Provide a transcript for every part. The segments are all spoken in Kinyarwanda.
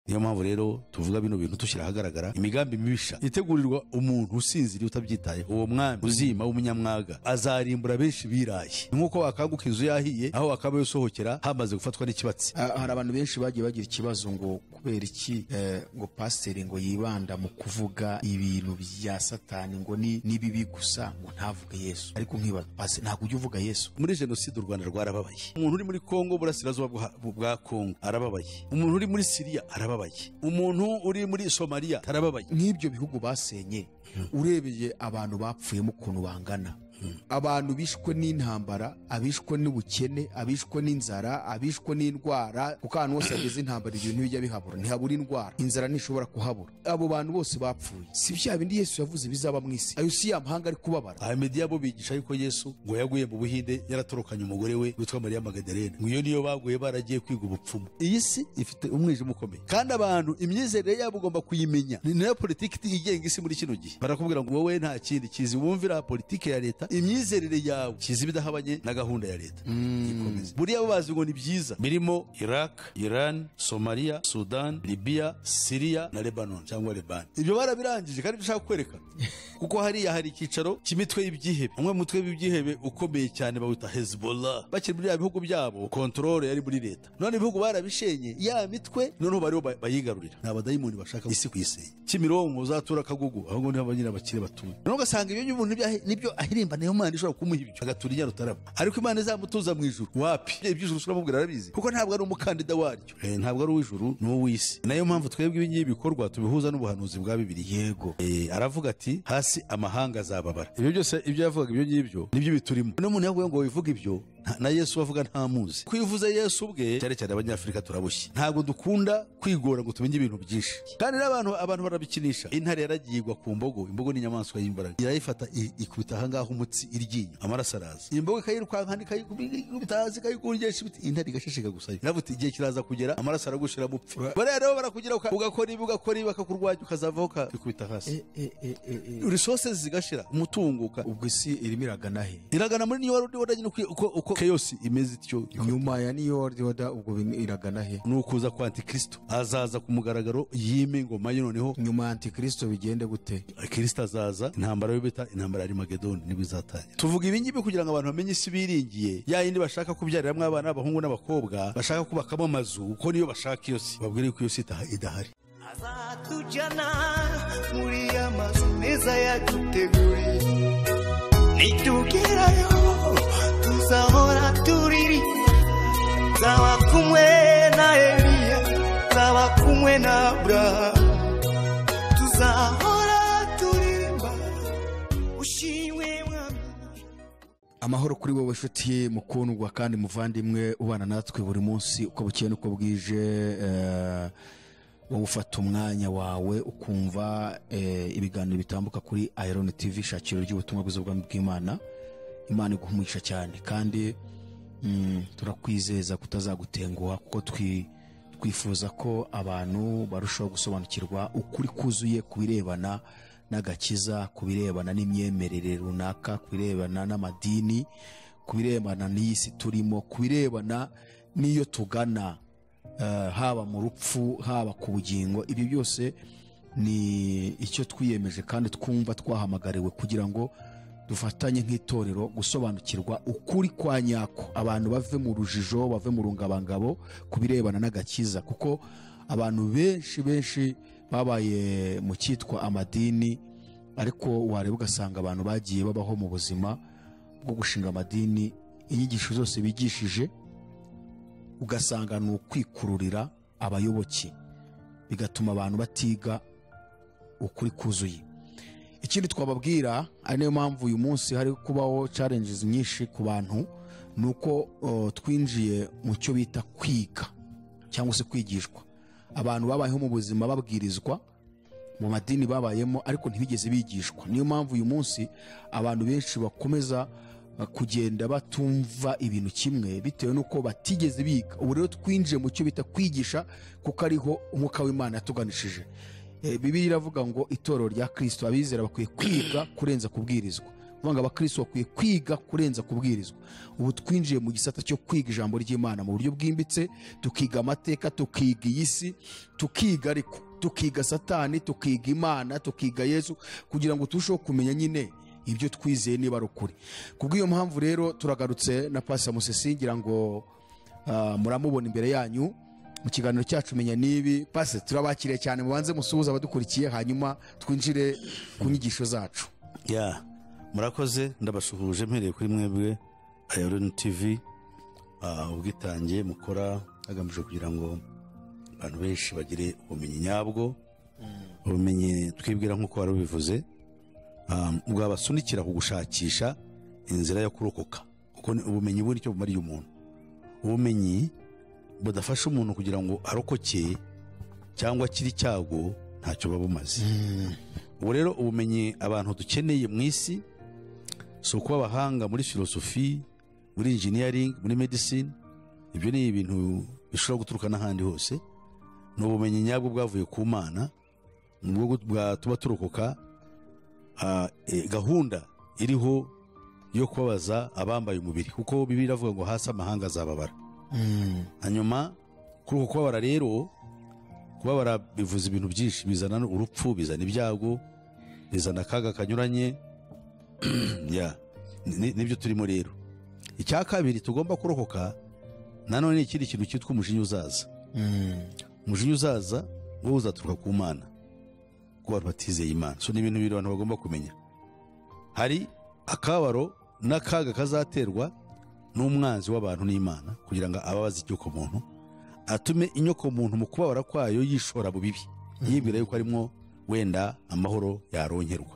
niyo mpamvu rero tuvuga bino bintu tushyira ahagaragara imigambi mibisha itegurirwa umuntu usinziriye utabyitaye. Uwo mwami uzima w'umunyamwaga azarimbura benshi biraye nk'uko wakaguka inzu yahiye aho wakaba yosohokera hamaze gufatwa n'ikibatsi. Hari abantu benshi bagiye bagira ikibazo ngo kubera iki ngo pasiteri ngo yibanda mu kuvuga ibintu bya satani ngo ni bibi gusa ngo ntavuge Yesu. Ariko nkibaza pasiteri ntabwo ujya uvuga Yesu. Muri jenoside u Rwanda rwarababaye. Umuntu uri muri Kongo burasirazuba bwa Kongo arababaye. Umuntu uri muri Syria arababaye. Umuntu uri muri Somalia arababaye. Nk'ibyo bihugu basenye urebeye abantu bapfuyemo ukuntu bangana, abantu bishwe n'intambara, abishwe n'ubukene, abishwe n'inzara, abishwe n'indwara, kuko ahantu hose hageze intambara ibintu bijya bihabura, ntihabura indwara, inzara ntishobora kuhabura. Abo bantu bose bapfuye si bya bindi Yesu yavuze bizaba mu isi. Ayo si ya mahanga ari kubabara. Ahmed yabo bigisha yuko Yesu ngo yaguye mu Buhinde yaratorokanye umugore we witwa Maria Magdalene, ngo iyo niyo baguye baragiye kwiga ubupfumu. Iyi si ifite umwijima ukomeye kandi abantu imyizerere yabo ugomba kuyimenya. Ni nayo politiki igenga isi muri kino gihe. Barakubwira ngo wowe nta kindi kizi wumvira politiki ya leta, imyizerere yawe kizi bidahabanye na gahunda ya leta. Ikomeza buriya bazi ngo ni byiza birimo Iraq, Iran, Somalia, Sudan, Libya, Syria na Lebanon cyangwa Lebanon. Ibyo barabirangije kandi dushaka kwerekana kuko hariya hari ikicaro cy'imitwe y'ibyihebe. Umwe mutwe w'ibyihebe ukomeye cyane bawita Hezbollah. Bakiri muri bihugu byabo control yari muri leta. None ibihugu barabishenye ya mitwe noneho bariho bayigarurira. N'abadayimoni bashaka isi kuyisenya. Kimironko uzatura Kagugu ahubwo niho abanyira bakire batuye. None ugasanga ibyo umuntu nibyo ahirimba nayo Imana ishobora kumuha ibyo agatura Nyarutarama. Ariko Imana izamutuza mu ijuru wapi? Iby'ijuru uramubwira arabizi kuko ntabwo ari umukandida waryo. Ntabwo ari uw'ijuru n'uw'isi. Nayo mpamvu twebwe ibingiye bikorwa tubihuza n'ubuhanuzi bwa Bibiliya. Yego aravuga ati hasi amahanga azababara. Ibyo byose ibyo yavugaga ibyo ngibyo nibyo biturimo. N'umuntu yavuga ngo wivuga ibyo na Yesu bavuga ntamuzi. Kwivuza Yesu ubwe cyane cyane abanyafrika turabushye. Ntabwo dukunda kwigora ngo tumenye ibintu byinshi. Kandi abantu barabikinisha. Intare yaragiyigwa ku mbogo. Imbogo ni inyamaswa y'imbaraga. Irayifata ikubita ahangaho umutsi iryinyo. Amaraso araza. Imbogo ikayirukankana ikayikubita ikayikurgesha ibiti. Intare igashishika gusa. Navuga igihe kiraza kugera amaraso aragushira mupfi. Rero barakugira ugakora ibi bakakurwanya ukazavaho ukikubita hasi. Resources zigashira umutunguka. Ubwo isi irimo iragana he? Iragana muri New World Order uko chaos imeze ityo. Nyuma ya New World Order ubwo iragana he? Nukuza kwa Antikristo azaza ku mugaragaro yime ngoma ye. Noneho nyuma ya Antikristo bigende gute? Kristo azaza intambara yo bita intambara ya Armageddon nibwo izatangira. Tuvuga ibingibi kugira ngo abantu bamenye isi biringiye ya yindi bashaka kubyariramwe abana b'abahungu n'abakobwa bashaka kubakamo amazu uko niyo bashaka iyo si babwire ko iyo si idahari. Azatujana muri amazu meza yaduteguriye, nitugerayo tuzahora turiri, zaba kumwe na Eliya, zaba kumwe na Abrahamu, tuzahora turirimba ushimwe mwami. Amahoro kuri wowe nshuti mukundwa kandi muvandimwe ubana natwe buri munsi uko bukeye uko bwije. Wowe ufata umwanya wawe ukumva ibiganiro bitambuka kuri Iron TV shakiro ry'ubutumwa bwiza bw'Imana. Imana iguhumugisha cyane kandi turakwizeza kutazagutenguha kuko twifuza ko abantu barushaho gusobanukirwa ukuri kuzuye kubirebana n'agakiza, kubirebana n'imyemerere runaka, kubirebana n'amadini, kubirebana n'isi turimo, kubirebana n'iyo tugana, haba mu rupfu haba ku bugingo. Ibi byose ni icyo twiyemeje kandi twumva twahamagariwe kugira ngo dufatanye nk'itorero gusobanukirwa ukuri kwa nyako, abantu bave mu rujijo, bave mu rungabangabo kubirebana n'agakiza. Kuko abantu benshi babaye mu cyitwa amadini, ariko wareba ugasanga abantu bagiye babaho mu buzima bwo gushinga amadini, inyigisho zose bigishije ugasanga ni ukwikururira abayoboke, bigatuma abantu batiga ukuri kuzuye. Ikindi twababwira ari nayo mpamvu uyu munsi hari kubaho challenges nyinshi ku bantu, nuko twinjiye mu cyo bita kwiga cyangwa se kwigishwa. Abantu babayeho mu buzima babwirizwa mu madini babayemo ariko ntibigeze bigishwa. Niyo mpamvu uyu munsi abantu benshi bakomeza kugenda batumva ibintu kimwe bitewe nuko batigeze biga. Ubu rero twinjiye mu cyo bita kwigisha kuko ariho umwuka w'Imana yatuganishije. Bibiliya iravuga ngo itorero rya Kristo abizera bakwiye kwiga kurenza kubwirizwa, uvuga ngo abakristo bakwiye kwiga kurenza kubwirizwa. Ubu twinjiye mu gisata cyo kwiga ijambo ry'Imana mu buryo bwimbitse, tukiga amateka, tukiga iyi si, tukiga ariko tukiga Satani, tukiga Imana, tukiga Yesu, kugira ngo turusheho kumenya nyine ibyo twizeye niba ari ukuri. Kubw'iyo mpamvu rero turagarutse na Pastor Musesi, ngira ngo muramubona imbere yanyu mu kiganiro cyacu Menya Nibi. Pastor, turabakiriye cyane, mubanze musuhuza abadukurikiye hanyuma twinjire ku nyigisho zacu. Murakoze, ndabashuhuje mpereye kuri mwebwe Iron TV, ubwitange mukora hagamijwe kugira ngo abantu benshi bagire ubumenyi nyabwo, ubumenyi twibwira nk'uko wari ubivuze, bwabasunikira ku gushakisha inzira yo kurokoka, kuko ubumenyi buri cyo bumariye umuntu. Ubumenyi budafasha umuntu kugira ngo arokoke cyangwa akiri cyago ntacyo baba bumaze. Ubu rero ubumenyi abantu dukeneye mu isi si ukuba abahanga muri filosofi, muri engineering, muri medicine. Ibyo ni ibintu bishobora guturuka n'ahandi hose. Ni ubumenyi nyabwo bwavuye ku Mana, nubwo bwatuma turokoka gahunda iriho yo kubabaza abambaye umubiri, kuko Bibiliya iravuga ngo hasi amahanga azababara. Hanyuma kuri uko kubabara rero, kubabara bivuza ibintu byinshi, bizana urupfu, bizana ibyago, bizana akaga kanyuranye. Nibyo turimo rero. Icya kabiri tugomba kurokoka nanone ni ikindi kintu cyitwa umujinya uzaza. Umujinya uzaza wo uzaturuka ku Mana, ku bantu batizeye Imana. So ni ibintu bibiri abantu bagomba kumenya. Hari akabaro n'akaga kazaterwa n'umwanzi w'abantu n'Imana, kugira ngo ababaze inyoko muntu, atume inyoko muntu mu kubabara kwayo yishora mu bibi, yibwira yuko arimo wenda amahoro yaronkerwa.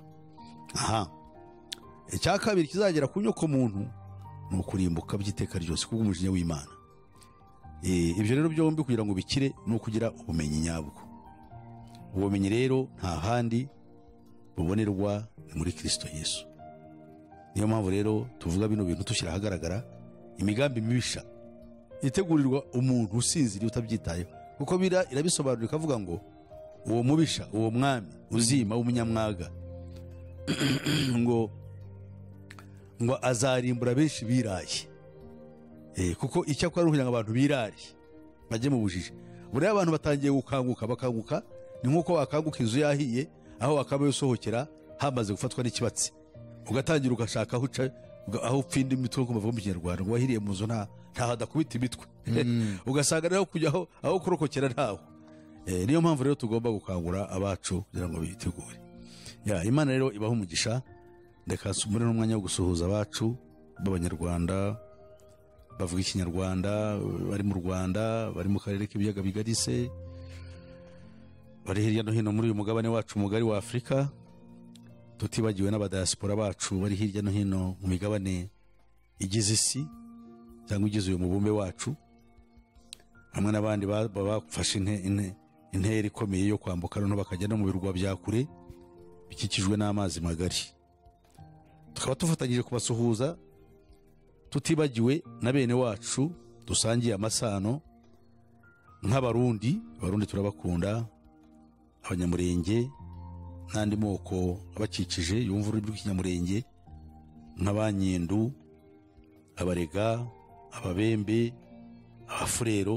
Icya kabiri kizagera ku nyoko muntu ni ukurimbuka by'iteka ryose kubw'umujinya w'Imana. Ibyo rero byombi kugira ngo bikire ni ukugira ubumenyi nyabwo. Ubumenyi rero nta handi bubonerwa ni muri Kristo Yesu. Niyo mpamvu rero tuvuga bino bintu dushyira ahagaragara imigambi mibisha itegurirwa umuntu usinziriye utabyitayeho, kuko irabisobanura ikavuga ngo uwo mubisha, uwo mwami uzima w'umunyamwaga ngo azarimbura benshi biraye. Kuko icyo akora kugira ngo abantu birare bajye mu bujiji. Buriya abantu batangiye bakanguka ni nk'uko wakanguka inzu yahiye, aho wakaba usohokera hamaze gufatwa n'ikibatsi, ugatangira ugashaka aho upfinda imitwe nk'uko bavuga mu Kinyarwanda, ngo wahiriye mu nzu nta hadakubita imitwe. Ugasanga rero kujyaho aho kurokokera ntaho. Niyo mpamvu rero tugomba gukangura abacu kugira ngo bitegure. Imana rero ibaho umugisha. Ndeka muri n'umwanya wo gusuhuza abacu b'Abanyarwanda bavuga Ikinyarwanda, bari mu Rwanda, bari mu karere k'ibiyaga bigari se, bari hirya no hino muri uyu mugabane wacu mugari wa Afurika, tutibagiwe n'abadiaspora bacu bari hirya no hino mu migabane igize isi cyangwa igize uyu mubumbe wacu, hamwe n'abandi bafashe intera ikomeye yo kwambuka no bakajya no mu birwa bya kure bikikijwe n'amazi magari. Tukaba tufatanyije kubasuhuza, tutibagiwe na bene wacu dusangiye amasano nk'Abarundi. Abarundi turabakunda, Abanyamurenge n'andi moko abakikije yumva ururimi rw'Ikinyamurenge, nk'Abanyendu, Abarega, Ababembe, Abafurero,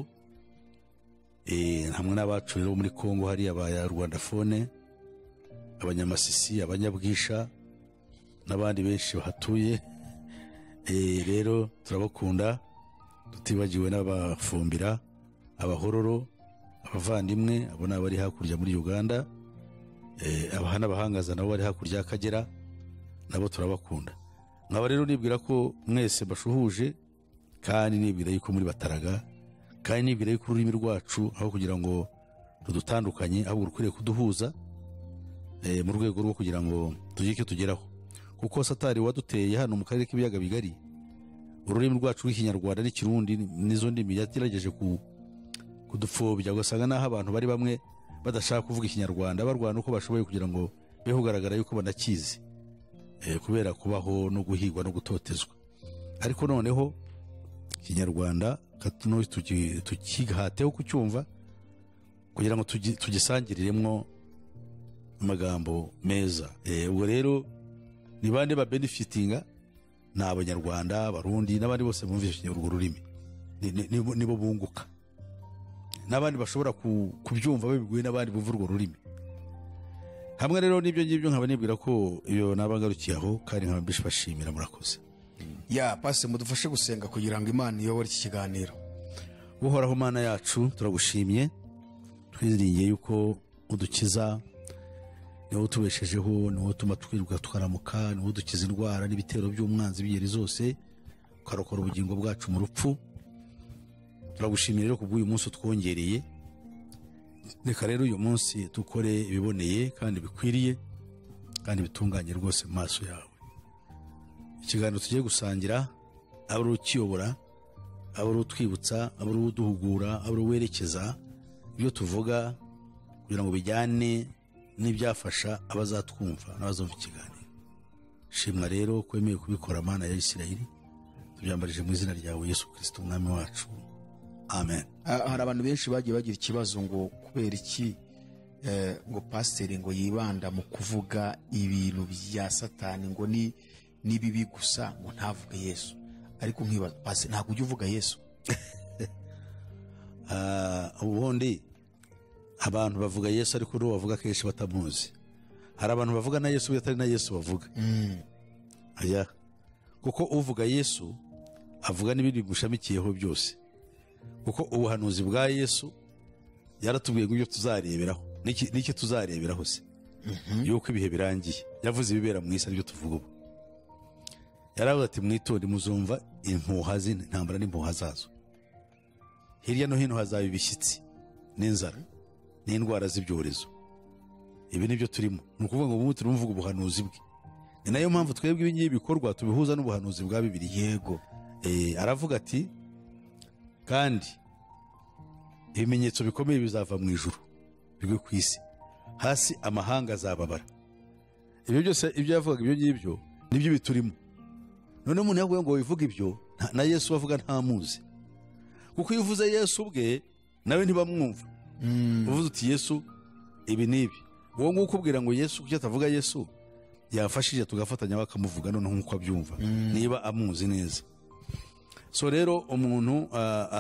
hamwe n'abacu rero muri Kongo hari Abanyarwandafone, Abanyamasisi, Abanyabwisha n'abandi benshi bahatuye. Rero turabakunda, tutibagiwe n'Abafumbira, Abahororo, abavandimwe abo nabo bari hakurya muri Uganda, n'abahangaza nabo bari hakurya y'Akagera, nabo turabakunda. Nkaba rero nibwira ko mwese bashuhuje, kandi nibwira yuko muri bataraga, kandi nibwira yuko ururimi rwacu aho kugira ngo rudutandukanye ahubwo rukwiriye kuduhuza, mu rwego rwo kugira ngo tugire icyo tugeraho. Kuko Satani waduteye hano mu karere k'ibiyaga bigari, ururimi rwacu rw'Ikinyarwanda n'Ikirundi nizo ndimi yagerageje kudupfobya, ugasanga naho abantu bari bamwe badashaka kuvuga Ikinyarwanda barwana uko bashoboye kugira ngo beho kugaragara yuko banakizi, kubera kubaho no guhigwa no gutotezwa. Ariko noneho Ikinyarwanda tukihateho kucyumva kugira ngo tugisangiriremo amagambo meza. Ubwo rero ni bande ba benefitinga? Ni abanyarwanda, abarundi n'abandi bose bumvise urwo rurimi, nibo bunguka, n'abandi bashobora kubyumva babiguye n'abandi bumva urwo rurimi. Hamwe rero n'ibyo ngibyo nkaba nibwira ko iyo nabagarukiye aho, kandi nkaba mbishimira. Murakoze. Pastor, mudufashe gusenga kugira ngo Imana iyobore iki kiganiro. Uhoraho Mana yacu, turagushimye, twiringiye yuko udukiza, niwo utubeshejeho, niwo utuma twirirwa tukaramuka, niwo udukiza indwara n'ibitero by'umwanzi b'ingeri zose, ukarokora ubugingo bwacu mu rupfu. Turagushimira rero kubw'uyu munsi utwongereye. Reka rero uyu munsi dukore ibiboneye kandi bikwiriye kandi bitunganye rwose mu maso yawe. Ikiganiro tugiye gusangira, aba ari ukiyobora, aba ari utwibutsa, aba ari uduhugura, aba ari uwerekeza ibyo tuvuga, kugira ngo bijyane n'ibyafasha abazatwumva n'abazumva ikiganiro. Shimwa rero ko wemeye kubikora, Mana ya Isirayeli, tubyambarije mu izina ryawe Yesu Kristo umwami wacu, amen. Hari abantu benshi bagiye bagira ikibazo ngo kubera iki ngo pasiteri ngo yibanda mu kuvuga ibintu bya Satani ngo ni bibi gusa, ngo ntavuge Yesu. Ariko nkibaza, pasiteri ntabwo ujya uvuga Yesu? Ubundi abantu bavuga Yesu, ariko n'uwo bavuga kenshi batamuzi. Hari abantu bavuga na Yesu batari na Yesu bavuga. Aya, kuko uvuga Yesu avuga n'ibindi bigushamikiyeho byose, kuko ubuhanuzi bwa Yesu yaratubwiye ngo ibyo tuzareberaho n'iki tuzareberaho se, yuko ibihe birangiye. Yavuze ibibera mu isi aribyo tuvuga ubu. Yaravuze ati mwitonde muzumva impuha z'intambara n'impuha zazo, hirya no hino hazaba ibishyitsi n'inzara n'indwara z'ibyorezo. Ibi nibyo turimo, ni ukuvuga ngo ubu turimo kuvuga ubuhanuzi bwe. Ni nayo mpamvu twebwe ibi ngibi bikorwa tubihuza n'ubuhanuzi bwa Bibiliya. Yego. Aravuga ati kandi ibimenyetso bikomeye bizava mu ijuru bigwe ku isi, hasi amahanga azababara. Ibyo byose ibyo yavugaga ibyo ngibyo nibyo biturimo. None umuntu yavuga ngo wivuga ibyo, na Yesu bavuga ntamuzi, kuko iyo uvuze Yesu ubwe nawe ntibamwumva. Uvuze uti Yesu ibi nibi, uwo nguwo ukubwira ngo Yesu kuki atavuga Yesu, yafashije tugafatanya bakamuvuga noneho nk'uko abyumva, niba amuzi neza. So rero umuntu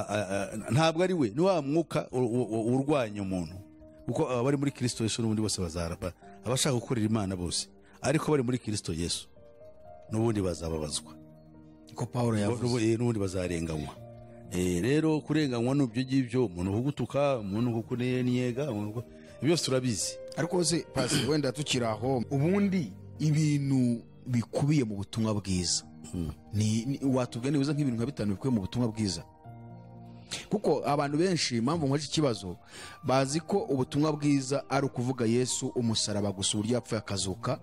ntabwo ari we, ni wa mwuka urwanya umuntu, kuko abari muri Kristo Yesu n'ubundi bose bazaraba, abashaka gukorera Imana bose ariko bari muri Kristo Yesu n'ubundi bazababazwa, ko Paulo yavuze, n'ubundi bazarenganywa. Rero kurenganywa n'ibyo ngibyo, umuntu kugutuka, umuntu kukunnyega, byose turabizi. Ariko se pasi, wenda tukiri aho, ubundi ibintu bikubiye mu butumwa bwiza, watubwira nibuza nk'ibintu nka 5 bikubiye mu butumwa bwiza? Kuko abantu benshi, impamvu nkwaje ikibazo, bazi ko ubutumwa bwiza ari ukuvuga Yesu umusaraba gusa, uburyo yapfuye akazuka,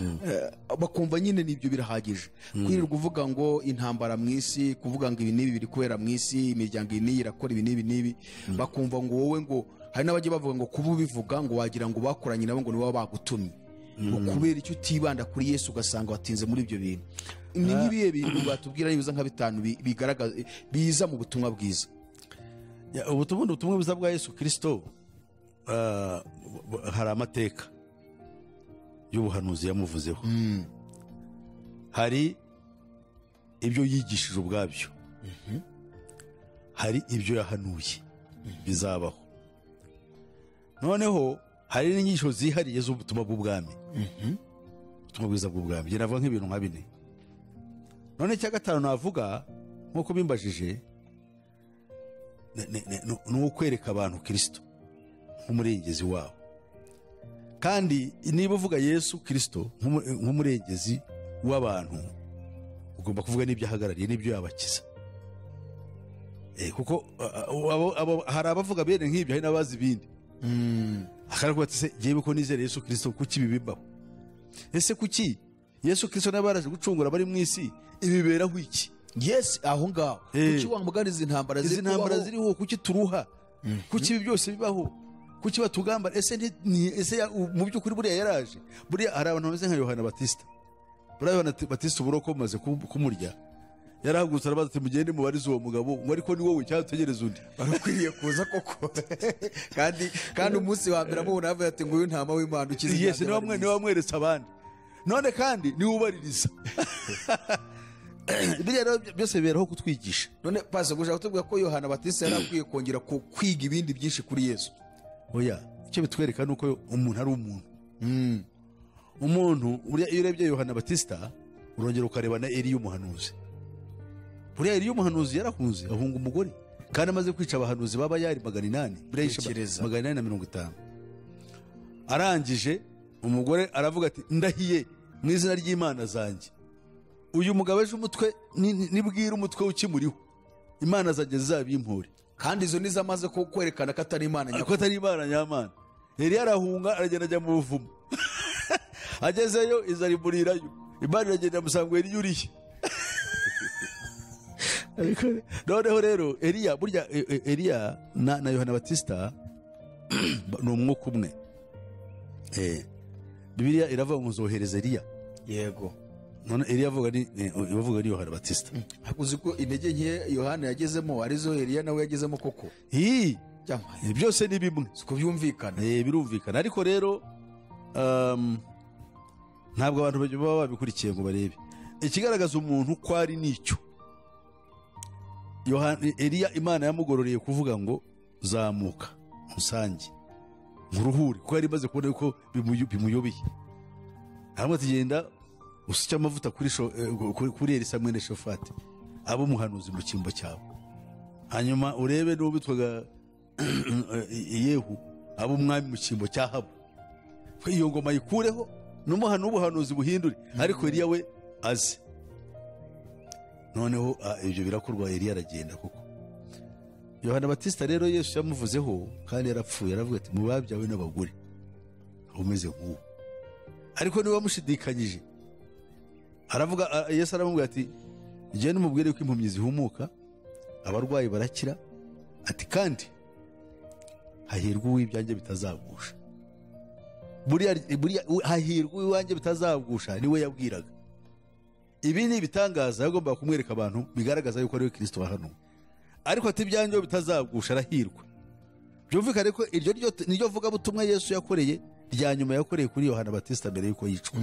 bakumva nyine nibyo birahagije. Kwirirwa uvuga ngo intambara mu isi, kuvuga ngo ibi n'ibi biri kubera mu isi, imiryango iyi n'iyi irakora ibi n'ibi n'ibi, bakumva ngo wowe, ngo hari n'abajya bavuga ngo kuba ubivuga ngo wagira ngo bakoranye nabo ngo nibo bagutumye, kubera icyo utibanda kuri Yesu ugasanga watinze muri ibyo bintu. Ni nk'ibihe bintu batubwira nibuza nka 5 bigaragaza biza mu butumwa bwiza? Ubutumwa bwiza bwa Yesu Kristo, hari amateka y'ubuhanuzi yamuvuzeho, hari ibyo yigishije ubwabyo, hari ibyo yahanuye bizabaho, noneho hari n'inyigisho zihariye z'ubutumwa bw'ubwami, ubutumwa bwiza bw'ubwami. Njye navuga nk'ibintu nka 4. None cya 5 navuga nk'uko bimbajije, ni ukwereka abantu Kristo nk'umurengezi wabo. Kandi niba uvuga Yesu Kristo nk'umurengezi w'abantu, ugomba kuvuga n'ibyo ahagarariye n'ibyo yabakiza. Kuko hari abavuga bene nk'ibyo, hari n'abazi ibindi. Akaravuga ati se jyewe ko nizera Yesu Kristo kuki bibibaho? Ese kuki Yesu Kristo nabaraje gucungura bari mu isi ibiberaho iki? Yes, aho ngaho kuki wamuganiza intambara ziriho, kuki turuha, kuki ibi byose bibaho, kuki batugamba? Ese mu by'ukuri buriya yaraje, buriya hari abantu bameze nka Yohana Batista. Buriya Yohana Batista uburo maze kumurya, yarahagurutse arabaza ati mugende mubarize uwo mugabo, ngo ariko ni wowe cyangwa utegereza undi? Barakwiriye kuza koko. kandi umunsi wa mbere amubona avuga ati nguyu ntama w'Imana ukiza. Yes, niwe wamweretse abandi. none kandi niwe ubaririza biriya rero byose biberaho kutwigisha. none pasi gushaka kutubwira ko Yohana Batista yari akwiye kongera kwiga ibindi byinshi kuri Yesu. Oya, icyo bitwereka ni uko umuntu ari umuntu. Umuntu buriya iyo urebye Yohana Batista urongera ukareba na Eliya umuhanuzi. Buriya Eliya umuhanuzi yarahunze ahunga umugore kandi amaze kwica abahanuzi baba yari 800 850. Arangije umugore aravuga ati ndahiye mu izina ry'Imana zanjye, uyu mugabo ejo umutwe nibwira umutwe ukimuriho Imana zanjye zizabimpore. Kandi izo nizo amaze kwerekana ko atari Imana nyakuri. Ko atari Imana nyamana. Eliya arahunga aragenda ajya mu buvumo. Agezeyo izarimurirayo. Imana iragenda musanga Eliya uriye. Noneho rero Eliya burya Eliya na Yohana Batista ni umwuka umwe. Bibiliya iravuga ngo nzohereza Eliya. Yego. None Eliya avuga ni Yohana Batista. Uzi ko intege nke Yohana yagezemo arizo Eliya nawe yagezemo koko. Byose ni bimwe. Siko byumvikana. Birumvikana ariko rero ntabwo abantu baba babikurikiye ngo barebe. Ikigaragaza umuntu ko ari nicyo. Eliya Imana yamugororeye kuvuga ngo zamuka musange muruhuri ko yari maze kubona ko bimuyobeye. Hamwe tugenda usicya amavuta kuri Elisa mwene Shofati abo muhanuzi mu cyimbo cyawe, hanyuma urebe n'ubitwaga Yehu abo mwami mu cyimbo cyahabu, iyo ngoma yikureho n'ubuhanuzi buhindure, ariko Eliya we aze. Noneho ibyo birakorwa, Eliya aragenda koko. Yohana Batista rero Yesu yamuvuzeho kandi yarapfuye, aravuga ati mu babyawe n'abagore umeze nk'uwo, ariko niwe wamushidikanyije. Aravuga Yesu aramubwira ati njye n'umubwire ko impumyi zihumuka, abarwayi barakira, ati kandi hahirwa uw'ibyanjye bitazagusha. Buriya hahirwa uw'ibyanjye bitazagusha niwe yabwiraga. Ibi ni ibitangaza yagomba kumwereka abantu bigaragaza yuko ari we Kristo wahanuwe, ariko ati ibyanjye bitazagusha arahirwa. Byumvikane ko iryo niryo vuga butumwa Yesu yakoreye rya nyuma yakoreye kuri Yohana Batista mbere yuko yicwa.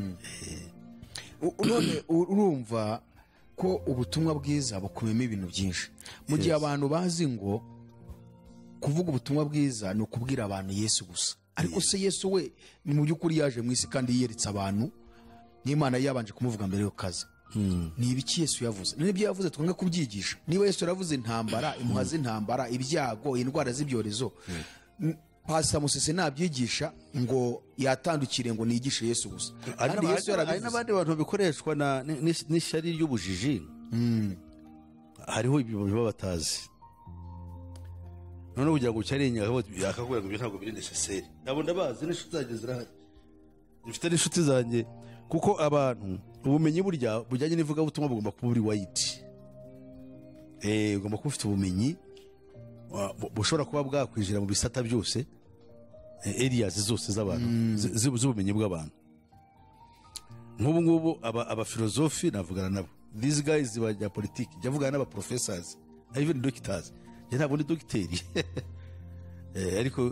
None urumva ko ubutumwa bwiza bukumemo ibintu byinshi. Mu gihe abantu bazi ngo kuvuga ubutumwa bwiza ni ukubwira abantu Yesu gusa, ariko se Yesu we ni mu by'ukuri yaje mu isi kandi yiyeretse abantu, n'Imana yabanje kumuvuga mbere yo kaza. Ni ibiki Yesu yavuze? N'ibyo yavuze twanga kubyigisha. Niba Yesu yaravuze intambara, impuha z'intambara, ibyago, indwara z'ibyorezo, Pastor Musese nabyigisha ngo yatandukire ngo nigishe Yesu gusa. Kandi Yesu yarabivuze. N'abandi bantu bikoreshwa n'ishyari ry'ubujiji. Hariho ibyo biba batazi. None kugira ngo ucyarenge akakubwira ngo ibyo ntabwo biri necessaire. Nabo ndabazi n'inshuti zanjye zirahari. Mfite n'inshuti zanjye kuko abantu ubumenyi burya bujyanye n'ivuga butumwa bugomba kuba buri white. Ugomba kuba ufite ubumenyi bushobora kuba bwakwinjira mu bisata byose, areas zose z'abantu z'ubumenyi bw'abantu. Nk'ubu ngubu abafilozofi navugana nabo, these guys bajya politiki, jya vugana n'aba professors, even doctors. Jya ntabwo ni dogiteri ariko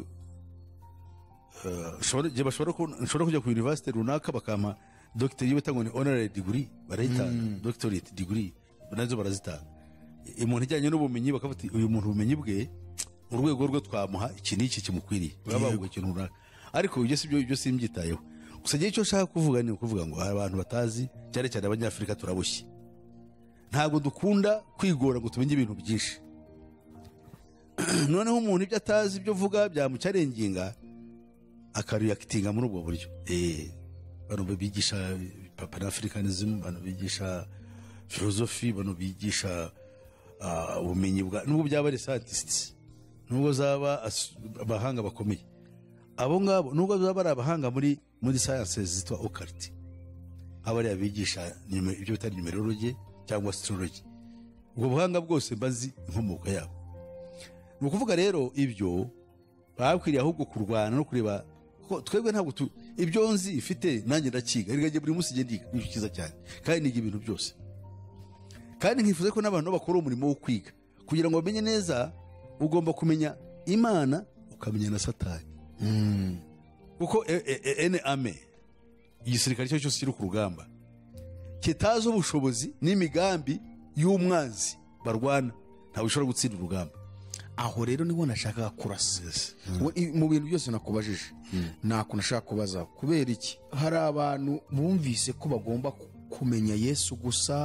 nshobora kujya ku university runaka bakampa dogiteri yiwe tango ni honorary degree, barayitanga doctorate degree nazo barazitanga. Umuntu ijyanye n'ubumenyi bakavuga uyu muntu ubumenyi bwe urwego rwo twamuha iki n'iki kimukwiriye, babavuga ikintu runaka, ariko ibyo si byo simbyitayeho. Gusa gihe cyo nshaka kuvuga ni ukuvuga ngo abantu batazi, cyane cyane abanyafrika turabushye, ntabwo dukunda kwigora ngo tumenye ibintu byinshi. Noneho umuntu ibyo atazi ibyo vuga byamucarenginga akareactinga muri ubwo buryo. Bano bigisha Pan-Africanism, bano bigisha philosophy, bano bigisha ubumenyi bwa nubwo byaba ari scientists, nubwo zaba abahanga bakomeye, abo ngabo nubwo zaba ari abahanga muri sciences zitwa occult, abari abigisha ibyo bitari numerology cyangwa astrology, ubwo buhanga bwose mbazi inkomoko yabo. Ni ukuvuga rero ibyo bakwiriye ahubwo kurwana no kureba ko twebwe ntabwo ibyo nzi ifite nanjye ndakiga, iriganje buri munsi ndiga ni cyiza cyane kandi niga ibintu byose. Kandi nkifuza ko n'abantu bakora umurimo wo kwiga kugira ngo bamenye neza, ugomba kumenya Imana ukamenya na Satani. Kuko igisirikare cyo cyose kiri ku rugamba kitazi ubushobozi n'imigambi y'umwanzi barwana ntabwo ushobora gutsinda urugamba. aho rero niho nashakaga kurasa. Mu bintu byose nakubajije nta kuntu nashaka kubaza kubera iki hari abantu bumvise ko bagomba kumenya Yesu gusa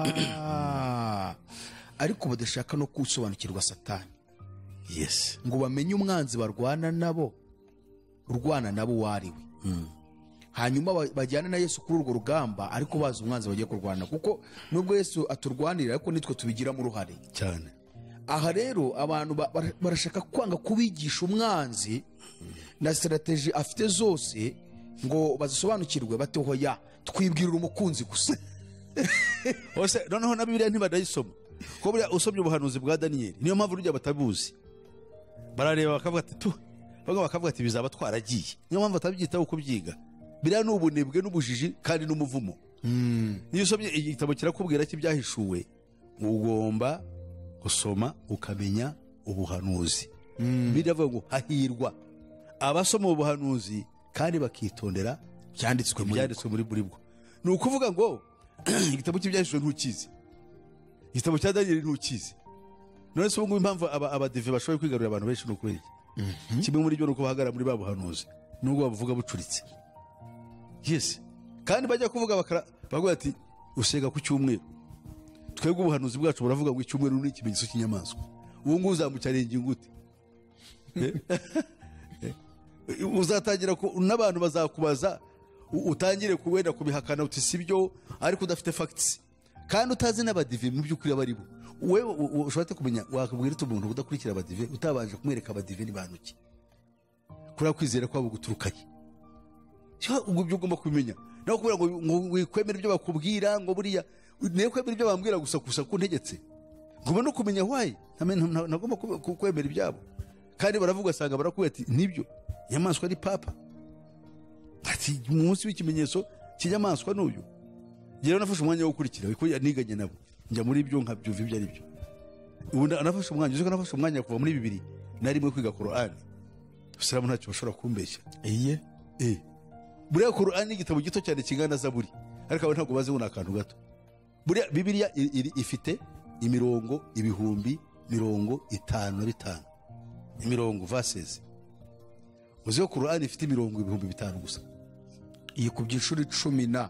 ariko badashaka no gusobanukirwa Satani. Yes. ngo bamenye umwanzi barwana nabo urwana nabo wariwe hanyuma bajyana na Yesu kuri urwo rugamba ariko bazi umwanzi bagiye kurwana kuko nubwo Yesu aturwanira ariko nitwe tubigiramo uruhare cyane. aha rero abantu barashaka kwanga kubigisha umwanzi na strategy afite zose ngo bazisobanukirwe batohoya twibwirira umukunzi gusa. Hose noneho na Bibiliya ntibadayisoma ko buriya usomye ubuhanuzi bwa Daniyeli niyo mpamvu urujya batabuzi barareba bakavuga ati bamwe bakavuga ati bizaba twaragiye niyo mpamvu batabyitaho kubyiga. Biriya ni ubunebwe n'ubujiji kandi n'umuvumo. Niyo usomye igitabo kirakubwira ko ibyahishuwe ugomba gusoma ukamenya ubuhanuzi. Biravuga ngo hahirwa abasoma ubuhanuzi kandi bakitondera byanditswe muri bwo. Ni ukuvuga ngo igitabo cy'ibyahishuwe ntukizi, igitabo cya Daniyeli ntukizi. None se ubungubu impamvu abadive bashoboye kwigarurira abantu benshi ni ukubera iki? Kimwe muri byo ni uko bahagarara muri ba buhanuzi nubwo bavuga bucuritse. Yes. Kandi bajya kuvuga bakavuga ati usega ku cyumweru twebwe ubuhanuzi bwacu buravuga ngo icyumweru ni ikimenyetso cy'inyamaswa. Ubu ngubu uzamucarenga ingute? Uzatangira n'abantu bazakubaza utangire kuwenda kubihakana uti sibyo ariko udafite facts kandi utazi n'abadive mu by'ukuri abari bo. Wewe ushobora kumenya wakubwira umuntu udakurikira abadive utabanje kumwereka abadive ni bantuki kuri kwizera kwabo guturukanye. Ubwo byo ugomba kubimenya naho kubera ngo wikwemera ibyo bakubwira ngo buriya niyo kwemera ibyo bambwira gusa kuntegetse ngomba no kumenya why nagomba kwemera ibyabo kandi baravuga asanga barakubwira ati nibyo inyamaswa ari papa ati umunsi w'ikimenyetso cy'inyamaswa n'uyu. Rero nafashe umwanya wo gukurikira kuko niganye nabo njya muri ibyo nkabyumva ibyo ari byo. Ubu nafashe umwanya uzi ko nafashe umwanya kuva muri 2001 kwiga Qur'an. Usiramu ntacyo bashobora kumbeshya. Buriya Qur'an ni igitabo gito cyane kingana Zaburi ariko abo ntabwo bazi ngo nakantu gato. Buriya Bibiliya ifite imirongo 55 imirongo verses. Uzi ko Qur'an ifite imirongo 5,000 gusa. Iyi ku byishuri 11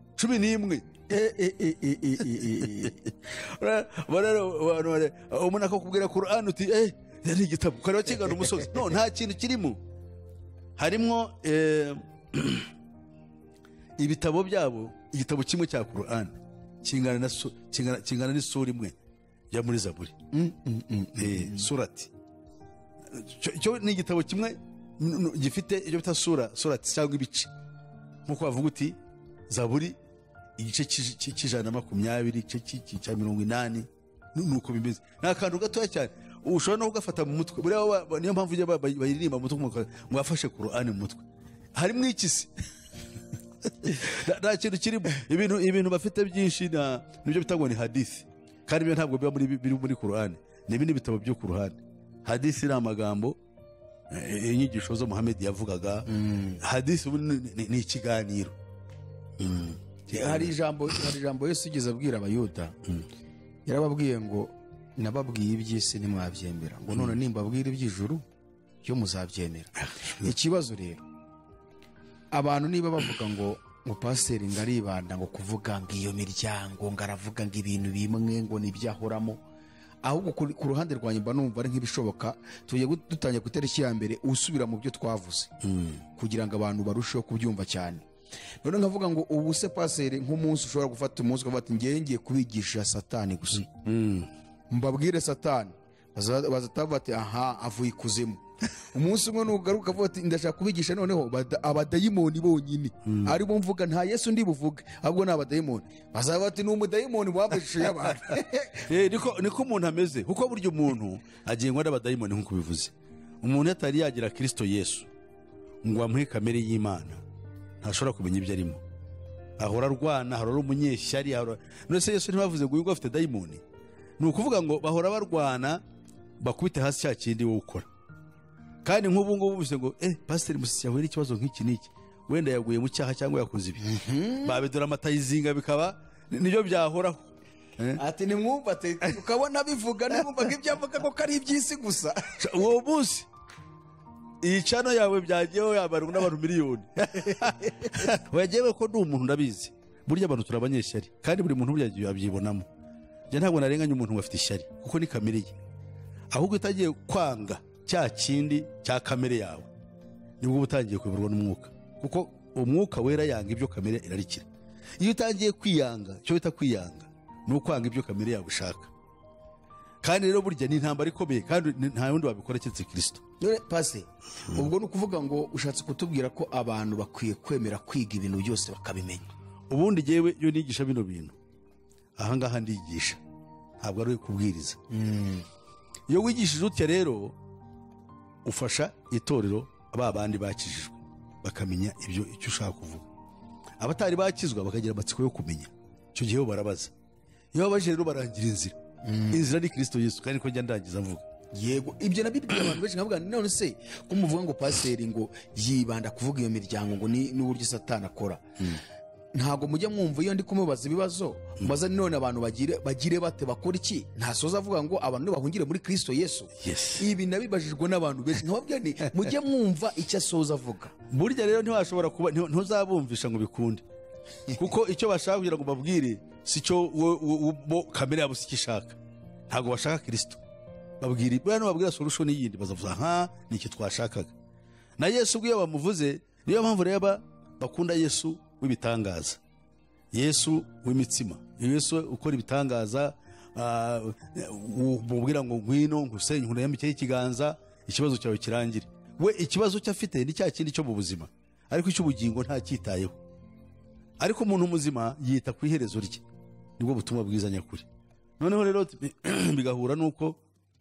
umuntu akakubwira Qur'an uti yari igitabo ukaba kingana umusozi. No, nta kintu kirimo. Harimo ibitabo byabo igitabo kimwe cya Qur'an kingana n'isura imwe ya muri Zaburi. Surati cyo ni igitabo kimwe gifite ibyo bita surati cyangwa ibice nkuko bavuga uti Zaburi igice cy'120 igice cya 80 nuko bimeze. Nta kantu gatoya cyane ushobora no kugafata mu mutwe. Buriya niyo mpamvu bayiririmba mu mutwe mwafashe Qur'an mu mutwe harimo ikisi. Nta kintu kirimo ibintu bafite byinshi nibyo bitangwa ni hadisi kandi ibyo ntabwo biba muri Qur'an. Ni ibindi bitabo byo ku ruhande. Hadisi ni amagambo inyigisho zo Muhammad yavugaga. Hadisi ni ikiganiro. Hari ijambo Yesu yigeze abwira abayuda yarababwiye ngo nababwiye iby'isi ntimwabyemera ngo none nimbabwira iby'ijuru byo muzabyemera. Ikibazo rero abantu niba bavuga ngo pasiteri ngaribanda ngo kuvuga ngo iyo miryango ngaravuga ngo ibintu bimwe ngo nibyahoramo ahubwo ku ruhande rwanjye mba numva ari nk'ibishoboka tugiye dutangira ku itariki ya mbere usubira mu byo twavuze kugira ngo abantu barusheho kubyumva cyane. None nkavuga ngo ubu se pasiteri nk'umunsi ushobora gufata umunsi ukavuga ati ngiye kubigisha Satani gusa mbabwire Satani bazatavuga ati aha avuye ikuzimu. Umunsi umwe nugaruka avuga ati ndashaka kubigisha noneho abadayimoni bonyine ari bo mvuga nta Yesu ndi buvuge ahubwo ni abadayimoni bazaba ati ni umudayimoni wabashije y'abantu. Niko umuntu ameze kuko buryo umuntu agengwa n'abadayimoni nkuko bivuze. Umuntu atari yagira Kristo Yesu ngo amuhe kamere y'Imana ntashobora kumenya ibyo arimo. Ahora arwana ahora umunyeshyari none se Yesu ntibavuze ngo uyu afite dayimoni? Ni ukuvuga ngo bahora barwana bakubite hasi cya kindi wowe ukora. Kandi nk'ubu ngubu bivuze ngo pasiteri Musisi yahuye n'ikibazo nk'iki n'iki wenda yaguye mu cyaha cyangwa yakoze ibi babidura amatayizinga bikaba nibyo byahoraho. ati nimwumva ati ukabona bivuga nimwumva ibyo avuga ko ari iby'isi gusa. uwo munsi iyi cano yawe byagiyeho yabarwa n'abantu miliyoni. wagewe ko ndi umuntu ndabizi burya abantu turabanyeshyari kandi buri muntu burya yabyibonamo. njye ntabwo narenganya umuntu wafite ishyari kuko ni kamere ye, ahubwo utagiye kwanga cya kindi cya kamere yawe nibwo utangiye kuyoborwa n'umwuka, kuko umwuka wera yanga ibyo kamere irarikira. iyo utangiye kwiyanga, cyo bita kwiyanga ni ukwanga ibyo kamere yawe ushaka. kandi rero burya ni intambara ikomeye kandi nta wundi wabikora keretse Kristo. Pase ubwo ni ukuvuga ngo ushatse kutubwira ko abantu bakwiye kwemera kwiga ibintu byose bakabimenya. ubundi jyewe iyo nigisha bino bintu ahangaha ndigisha, ntabwo ari kubwiriza. iyo wigishije utya rero ufasha itorero ba bandi bakijijwe bakamenya icyo ushaka kuvuga. abatari bakizwa bakagira amatsiko yo kumenya, icyo gihe bo barabaza. iyo babaje rero barangira inzira. inzira ni Kristo Yesu, kandi ko njya ndangiza mvuga. Yego ibyo nabibwiye abantu benshi nkavuga none se ko muvuga ngo paseri ngo yibanda kuvuga iyo miryango ngo ni n'uburyo Satani akora. Ntabwo mujya mwumva iyo ndi kumubaza ibibazo mbaza none abantu bagire bate bakora iki, ntasoza avuga ngo abantu bahungire muri Kristo Yesu. Ibi nabibajijwe n'abantu benshi nkababwira ni mujye mwumva icyo asoza avuga. burya rero ntiwashobora kuba ntuzabumvisha ngo bikunde, kuko icyo bashaka kugira ngo babwire si cyo bo kamere yabo si ishaka. ntabwo bashaka Kristo, babwira bwana babwira solution yindi bazavuga ni iki twashakaga. na Yesu ubwo iyo bamuvuze niyo mpamvu reba bakunda Yesu w'ibitangaza, Yesu w'imitsima, Yesu ukora ibitangaza. mubwira ngo ngwino ngusenye nkurembike ikiganza ikibazo cyawe kirangire. we ikibazo cyo afite ni cya kindi cyo mu buzima, ariko icy'ubugingo nta cyitayeho. ariko umuntu muzima yita ku iherezo rye, nibwo butumwa bwiza nyakuri. noneho rero bigahura nuko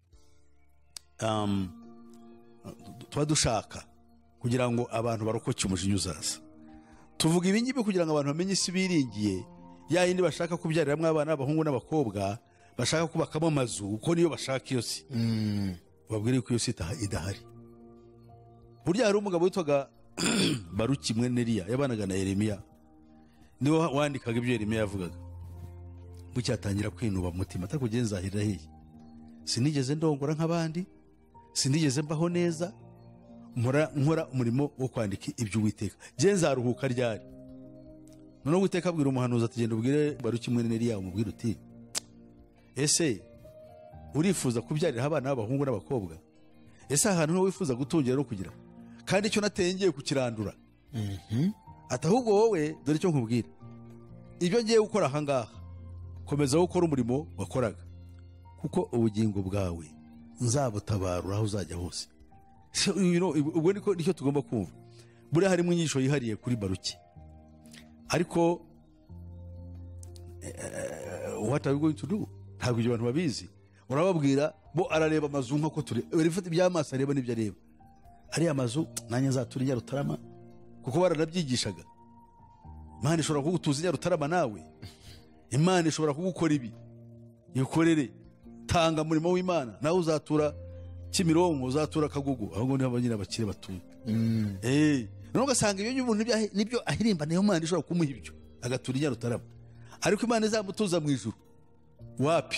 tuba dushaka kugira ngo abantu barokoke umujinya uzaza. tuvuga ibi ngibi kugira ngo abantu bamenye isi biringiye, ya yindi bashaka kubyariramo abana b'abahungu n'abakobwa, bashaka kubakamo amazu kuko niyo bashaka iyo si. babwire ko iyo si idahari. burya hari umugabo witwaga Baruki mwene Neriya yabanaga na Yeremiya, niwe wandikaga ibyo Yeremiya yavugaga. bucyatangira kwinuba mu mutima, atari kugenza ahirira hehe, sinigeze ndongora nk'abandi, sinigeze mbaho neza, nkora umurimo wo kwandika ibyo Uwiteka, genza ruhuka ryari. noneho Uwiteka abwira umuhanuzi ati genda ubwire Baruki mwene Neriya umubwire uti ese urifuza kubyarira abana b'abahungu n'abakobwa? ese ahantu niho wifuza gutungira no kugira? kandi icyo nateye ngiye kukirandura. ati ahubwo wowe dore icyo nkubwira, ibyo ngiye gukora ahangaha komeza gukora umurimo wakoraga, kuko ubugingo bwawe nzabutabarura aho uzajya hose. ubwo nicyo tugomba kumva. buriya harimo inyigisho yihariye kuri Baruki, ariko what are we going to do? ntabwo ibyo abantu babizi. urababwira bo arareba amazu nk'uko tureba iby'amaso areba n'ibyo areba. ariya mazu nanjye nzatura i Nyarutarama, kuko baranabyigishaga. Imana ishobora kugutuza i Nyarutarama nawe, Imana ishobora kugukora ibi, yikorere, tanga umurimo w'Imana, nawe uzatura Kimironko, uzatura Kagugu, ahubwo niho abanyine abakire batuye. noneho ugasanga ibyo umuntu nibyo ahirimba, niyo Imana ishobora kumuha ibyo agatura i Nyarutarama, ariko Imana izamutuza mu ijuru wapi?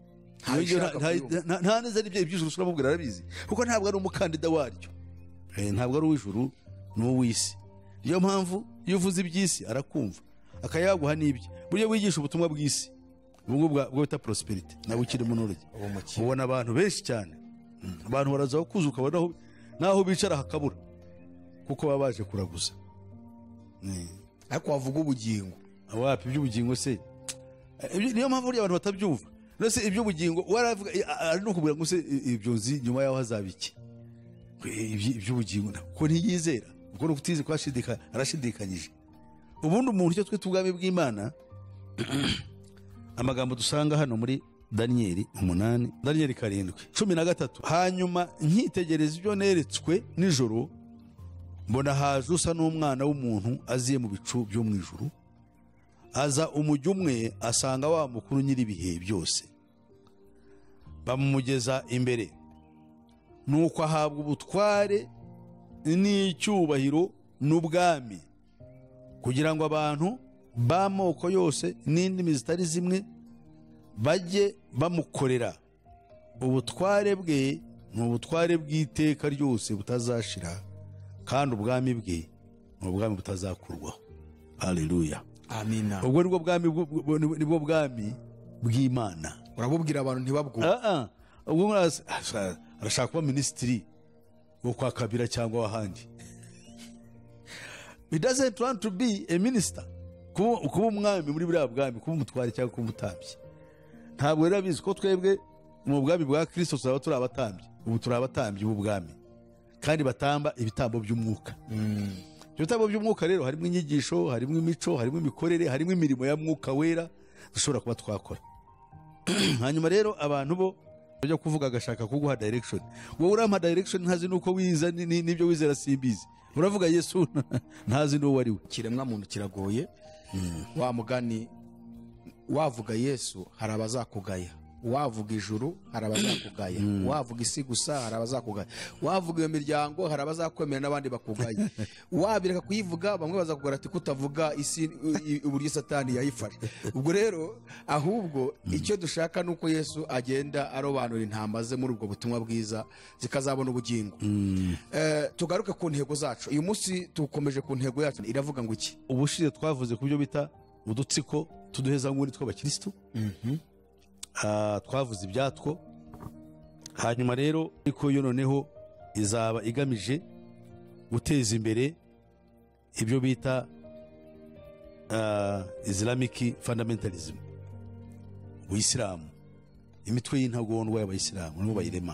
nta neza n'ibyo iby'ijuru uramubwira arabizi, kuko ntabwo ari umukandida waryo. ntabwo ari uw'ijuru, ni uw'isi. niyo mpamvu iyo uvuze iby'isi arakumva akayaguha n'ibyo. burya wigisha ubutumwa bw'isi ubwo bwo bita prosperity, nawe ukiri mu nurage ubona abantu benshi cyane, abantu baraza kuza ukabona naho bicara hakabura, kuko baba baje kuraguza. ariko wavuga ubugingo wapi? iby'ubugingo se niyo mpamvu burya abantu batabyumva. nose iby'ubugingo waravuga ari no kubwira ngo se ibyo nzi nyuma yaho hazaba iki? iby'ubugingo ko ntiyizera, kuko no kutize kwashidika arashidikanyije. ubundi umuntu icyo twita ubwami bw'Imana amagambo dusanga hano muri Daniyeli 8, Daniyeli 7:13, hanyuma nkitegereza ibyo neretswe nijoro, mbona haje usa n'umwana w'umuntu aziye mu bicu byo mu ijuru, aza umujyi umwe asanga wa mukuru nyir'ibihe byose, bamumugeza imbere, nuko ahabwa ubutware n'icyubahiro n'ubwami kugira ngo abantu b'amoko yose n'indimi zitari zimwe bajye bamukorera. Ubutware bwe ni ubutware bw'iteka ryose butazashira, kandi ubwami bwe ni ubwami butazakurwaho. Haleluya. amina. Ubwo nibwo bwami bw'Imana. urabubwira abantu ntibabwuhe. Ubwo arashaka kuba minisitiri wo kwa Kabila cyangwa wahandi. He doesn't want to be a minister. Kuba umwami muri buriya bwami, kuba umutware cyangwa kuba umutambyi. Ntabwo rero abizi ko twebwe mu bwami bwa Kristo tuzaba turi abatambyi. Ubu turi abatambyi b'ubwami, kandi batamba ibitambo by'umwuka. Ibyo bitambo by'umwuka rero harimo inyigisho, harimo imico, harimo imikorere, harimo imirimo ya mwuka wera dushobora kuba twakora. Hanyuma rero abantu bo bajya kuvuga agashaka kuguha direction. Wowe urampa direction ntazi nuko wiza n'ibyo wizera simbizi. Uravuga Yesu ntazi n'uwo ari we. Kiremwa muntu kiragoye. Wa mugani, wavuga Yesu hari abazakugaya, wavuga ijuru hari abazakugaya, wavuga isi gusa hari abazakugaya, wavuga iyo miryango hari abazakwemera n'abandi bakugaya. Wabireka kuyivuga bamwe bazakugora ati kutavuga isi uburyo Satani yayifashe. Ubwo rero ahubwo icyo dushaka nuko Yesu agenda arobanura intama ze muri ubwo butumwa bwiza zikazabona ubugingo. Tugaruke ku ntego zacu. Uyu munsi tukomeje ku ntego yacu, iravuga ngo iki? Ubushize twavuze ku byo bita udutsiko tuduheza nguni tw'abakristo. Twavuze ibyatwo. Hanyuma rero ariko yo noneho izaba igamije guteza imbere ibyo bita Islamic fundamentalism, Ubuyisilamu, imitwe y'intagondwa y'Abayisilamu nibo bayirema.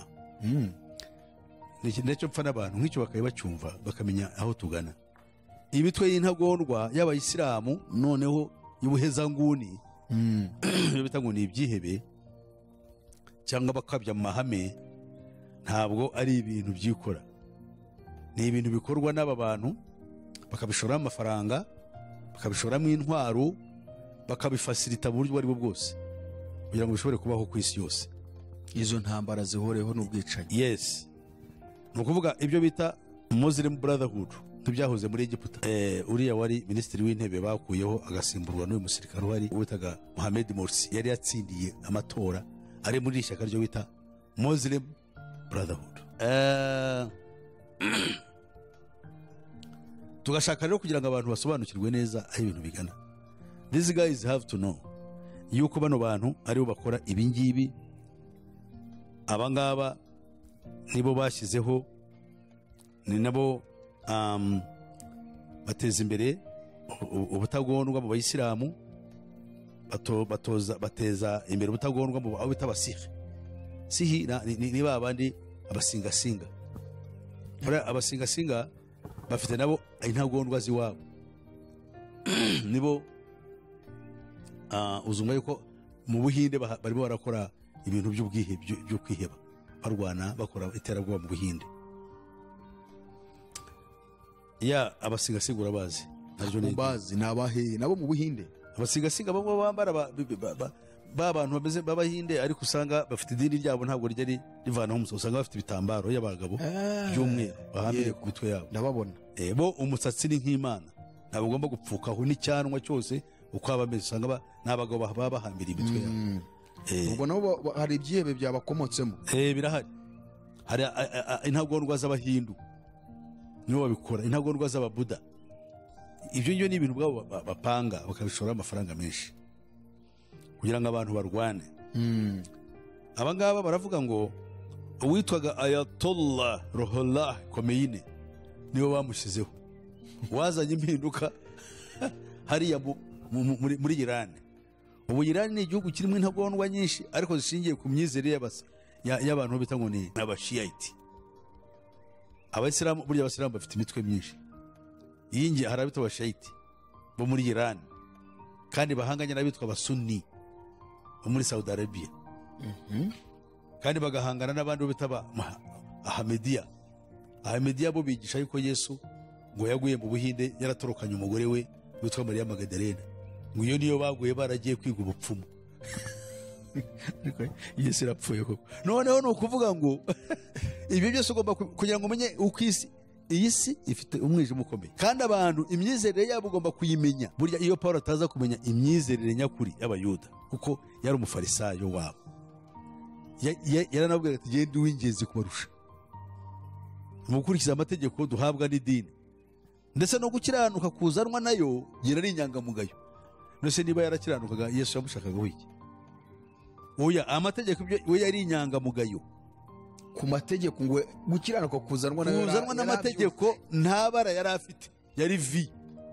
Nicyo mpfa n'abantu nk'icyo bakaye bacyumva bakamenya aho tugana. Imitwe y'intagondwa y'Abayisilamu noneho y'ubuhezanguni, ibyo bita ngo ni ibyihebe cyangwa bakabya mu mahame, ntabwo ari ibintu byikora. Ni ibintu bikorwa n'aba bantu bakabishoramo amafaranga, bakabishoramo intwaro, bakabifasirita mu buryo bwo bwose kugira ngo bishobore kubaho ku isi yose. Izo ntambara zihoreho n'ubwicanyi. Yes. Ni ukuvuga ibyo bita Muslim Brotherhood ntibyahoze muri Egiputa. Uriya wari minisitiri w'intebe bakuyeho agasimburwa n'uyu musirikare wari witaga Mohamed Morsi, yari yatsindiye amatora ari muri ishyaka ryo bita Muslim Brotherhood. Tugashaka rero kugira ngo abantu basobanukirwe neza aho ibintu bigana. These guys have to know yuko bano bantu aribo bakora ibingibi. Abangaba nibo bashyizeho, ni nabo bateza imbere ubutagondwa mu Bayisilamu, bateza imbere ubutagondwa mu abo bita abasihi. Sihi ni babandi abasingasinga. Abasingasinga bafite nabo intagondwa ziwabo. Nibo uzumva yuko mu Buhinde barimo barakora ibintu byo kwiheba, barwana bakora iterabwoba mu Buhinde. Abasingasinga urabazi? Bazi nabahe nabo mu Buhinde. Abasingasinga bamwe bambara bantu bameze b'Abahinde, ariko usanga bafite idini ryabo ntabwo ryari rivanaho umusatsi. Usanga bafite ibitambaro y'abagabo by'umweru bahambire ku mitwe yabo. Ndababona. Bo umusatsi ni nk'Imana, ntabwo ugomba gupfukaho n'icyanwa cyose uko aba ameze. Usanga n'abagabo baba bahambira imitwe yabo. Ubwo nabo hari ibyihebe byabakomotsemo. Birahari. Hari intagondwa z'Abahindu nibo babikora, intagondwa z'Ababuda. Ibyo ngibyo ni ibintu bwabo bapanga bakabishora amafaranga menshi kugira ngo abantu barwane. Abangaba baravuga ngo uwitwaga Ayatollah Ruhollah Khomeini nibo bamushyizeho, wazanye impinduka hariya muri Iran. Ubu Iran ni igihugu kirimo intagondwa nyinshi ariko zishingiye ku myizerere y'abantu bita ngo ni Abashiyite. Abayisilamu, burya Abasilamu bafite imitwe myinshi. Iyi hari abitwa Abashiyite bo muri Iran, kandi bahanganye n'abitwa Abasunni bo muri Saudi Arabia. Kandi bagahangana n'abandi bita Ahmadiyya. Ahmadiyya bo bigisha yuko Yesu ngo yaguye mu Buhinde yaratorokanye umugore we witwa Mariya Magdalena, ngo iyo niyo baguye baragiye kwiga ubupfumu. Yesu yarapfuye koko. Noneho ni ukuvuga ngo ibyo byose ugomba kugira ngo umenye uko isi iyi si ifite umwijima ukomeye kandi abantu imyizerere yabo ugomba kuyimenya. Burya iyo Pawulo ataza kumenya imyizerere nyakuri y'abayuda kuko yari umufarisayo wabo, yaranabwira ati genda uw'ingenzi kubarusha mu gukurikiza amategeko duhabwa n'idini, ndetse no gukiranuka kuzanwa nayo yari ari inyangamugayo. Nose niba yarakiranukaga Yesu yamushakaga wiki? Oya, amategeko we yari inyangamugayo. ku mategeko ngo gukiranuka kuzanwa n'amategeko nta bara yari afite, yari vi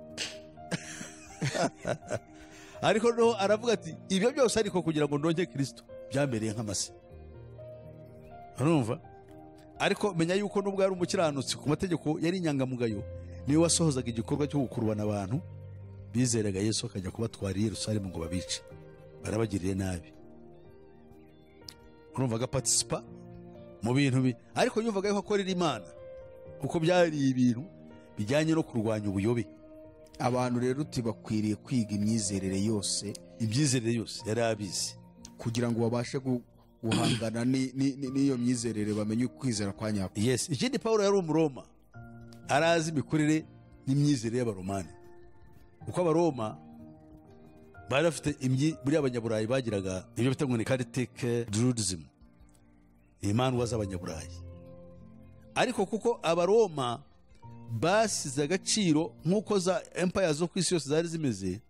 ariko no aravuga ati ibyo byose ariko kugira ngo ndonke Kristo byambereye nk'amase. Urumva? Ariko menya yuko nubwo yari umukiranutsi ku mategeko yari inyangamugayo, niwe wasohozaga igikorwa cyo gukurubana abantu bizeraga Yesu akajya kubatwara i Yerusalemu ngo babice, barabagiriye nabi. Urumva agaparticipa mu bintu ariko yumvaga yuko akorera Imana kuko byari ibintu bijyanye no kurwanya ubuyobe. Abantu rero bakwiriye kwiga imyizerere yose yari abizi kugira ngo babashe guhangana n'iyo myizerere, bamenye ukwizera kwa nyako. Yes, ikindi Pawulo yari umuroma, arazi imikorere n'imyizerere y'abaromani kuko abaroma bari bafite muri abanyaburayi bagiraga ibyo bita ngo ni charismatic Judaism, imandwa z'abanyaburayi. Ariko kuko abaroma basize agaciro nk'uko za empire zo ku isi yose zari zimeze,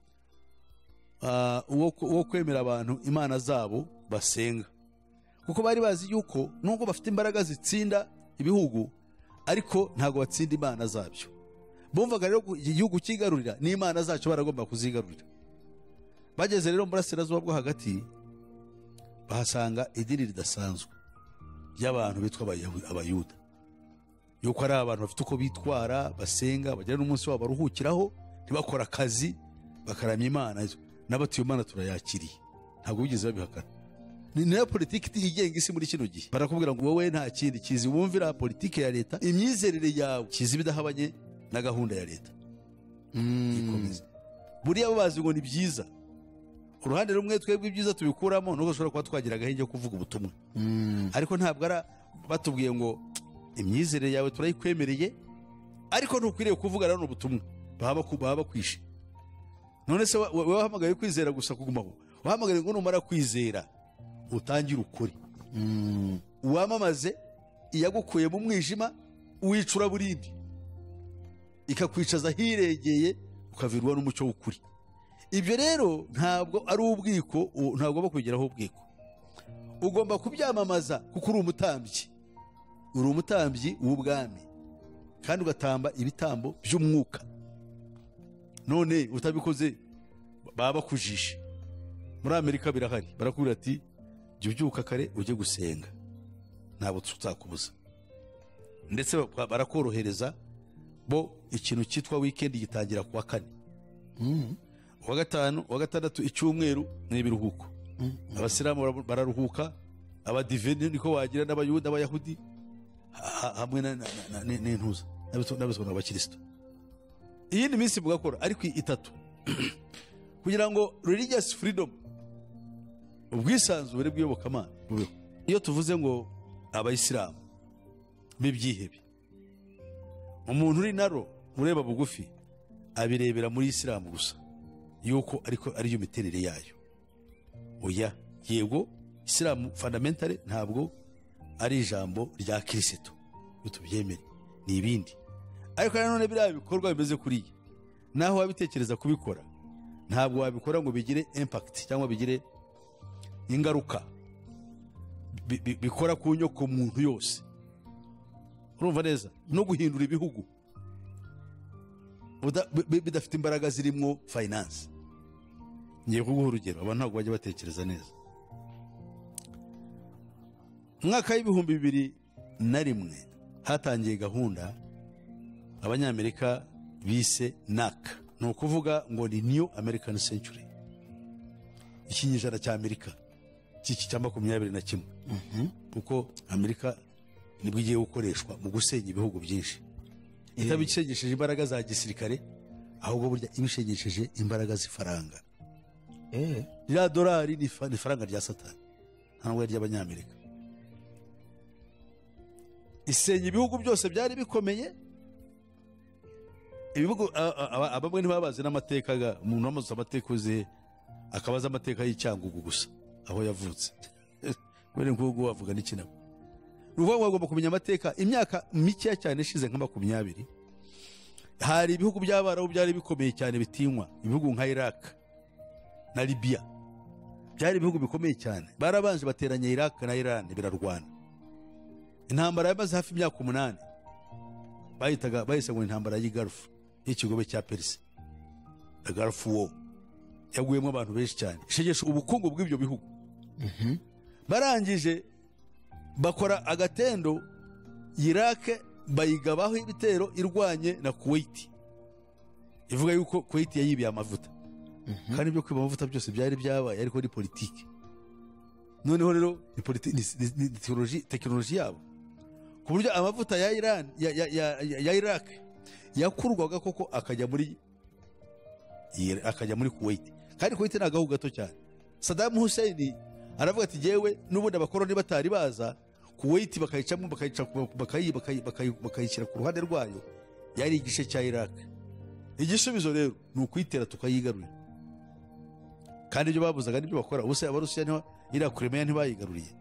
uwo kwemera abantu imana zabo basenga, kuko bari bazi yuko nubwo bafite imbaraga zitsinda ibihugu ariko ntabwo batsinda imana zabyo. Bumvaga rero igihugu kigarurira n'imana zacyo baragomba kuzigarurira. Bageze rero mu burasirazuba bwo hagati bahasanga idini ridasanzwe y'abantu bitwa abayuda, yuko ari abantu bafite uko bitwara, basenga, bagira n'umunsi wabo baruhukiraho, ntibakora akazi, bakaramya imana n'abatuye imana turayakiriye, ntabwo bigeze babihakana. Ni nayo politiki igenga isi muri kino gihe. Barakubwira ngo wowe nta kindi kizi wumvira politiki ya leta, imyizerere yawe kizi bidahabanye na gahunda ya leta. Buriya bo bazi ngo ni byiza, uruhande rumwe twebwe ibyiza tubikuramo nuko dushobora kuba twagira agahenge ko kuvuga ubutumwa, ariko ntabwo ari batubwiye ngo imyizerere yawe turayikwemereye ariko ntukwiriye kuvuga rano ubutumwa, baba bakwishe. None se wowe wahamagaye kwizera gusa kugumaho? Wahamagaye ngo numara kwizera utangira ukuri, uwamamaze iyagukuye mu mwijima uwicura burindi, ikakwicaza hirengeye ukavirwa n'umucyo w'ukuri. Ibyo rero ntabwo ari ubwiko, ntabwo bakugeraho ubwiko, ugomba kubyamamaza kuko uri umutambyi w'ubwami kandi ugatamba ibitambo by'umwuka. None utabikoze baba bakujishe. Muri Amerika birahari, barakubwira ati jya ubyuka kare ujye gusenga, ntabwo tutakubuza. Ndetse barakorohereza bo, ikintu cyitwa weekend gitangira kuwa 4, uwa gatanu, uwa gatandatu, icyumweru ni ibiruhuko. Abasilamu bararuhuka, abadiveni niko wagira, n'abayuda, abayahudi hamwe n'intuza n'abasona abakristo. Iyi ni minsi mugakora ariko 3 kugira ngo religious freedom, ubwisanzure bw'iyobokamana bubeho. Iyo tuvuze ngo abayisilamu b'ibyihebe, umuntu uri naro ureba bugufi abirebera muri Isilamu gusa yuko ariko ariyo miterere yayo. Oya, yego Isilamu fundamentally ntabwo ari ijambo rya Kristo utubyemere, ni ibindi. Ariko nanone biriya bikorwa bimeze kuriya, naho wabitekereza kubikora ntabwo wabikora ngo bigire impact cyangwa bigire ingaruka bikora ku nyoko muntu yose. Urumva neza? No guhindura ibihugu bidafite imbaraga zirimo finance. Ngiye kuguha urugero, abantu ntabwo bajya batekereza neza. Mwaka w'ibihumbi 2001 hatangiye gahunda abanyamerika bise NAC, ni ukuvuga ngo ni New American Century, ikinyejana cya Amerika cy'iki cya 21. Kuko Amerika nibwo igiye gukoreshwa mu gusenya ibihugu byinshi, itabishegesheje imbaraga za gisirikare, ahubwo burya ibishegesheje imbaraga z'ifaranga. Rya dolari ni faranga rya Satani, ntabwo ari ry'abanyamerika. Isenya ibihugu byose byari bikomeye, ibihugu abamwe ntibabazi n'amateka umuntu wamaze amateka uzi akabaza amateka y'Icyangugu gusa aho yavutse bene ngugu wavuga n'ikinabo ruvuga ngo agomba kumenya amateka imyaka mike cyane ishize nka 20 hari ibihugu by'abarabu byari bikomeye cyane bitinywa ibihugu nka Iraq na Libya byari ibihugu bikomeye cyane barabanje bateranya Iraq na Iran birarwana intambara yamaze hafi imyaka 8 bahise ngo intambara y'Gulf y'ikigobe cya Persia the Gulf War yaguyemo abantu benshi cyane ishegesha ubukungu bw'ibyo bihugu barangije bakora agatendo Iraq bayigabaho ibitero irwanye na Kuwait ivuga yuko Kuwait yayibiye amavuta kandi ibyo kwiba amavuta byose byari byabaye ariko ni politiki noneho rero ni politiki technology yabo ku buryo amavuta ya Iran ya Iraq yakurwaga koko akajya muri Kuwait kandi Kuwait ni agahugu gato cyane Saddam Hussein aravuga ati jewe n'ubundi abakoroni batari baza Kuwait bakayicamo bakayishyira ku ruhande rwayo yari igice cya Iraq igisubizo rero ni ukwitera tukayigarurira kandi ibyo babuzaga nibyo bakora ubuse abarusiya niho iriya Crimea ntibayigaruriye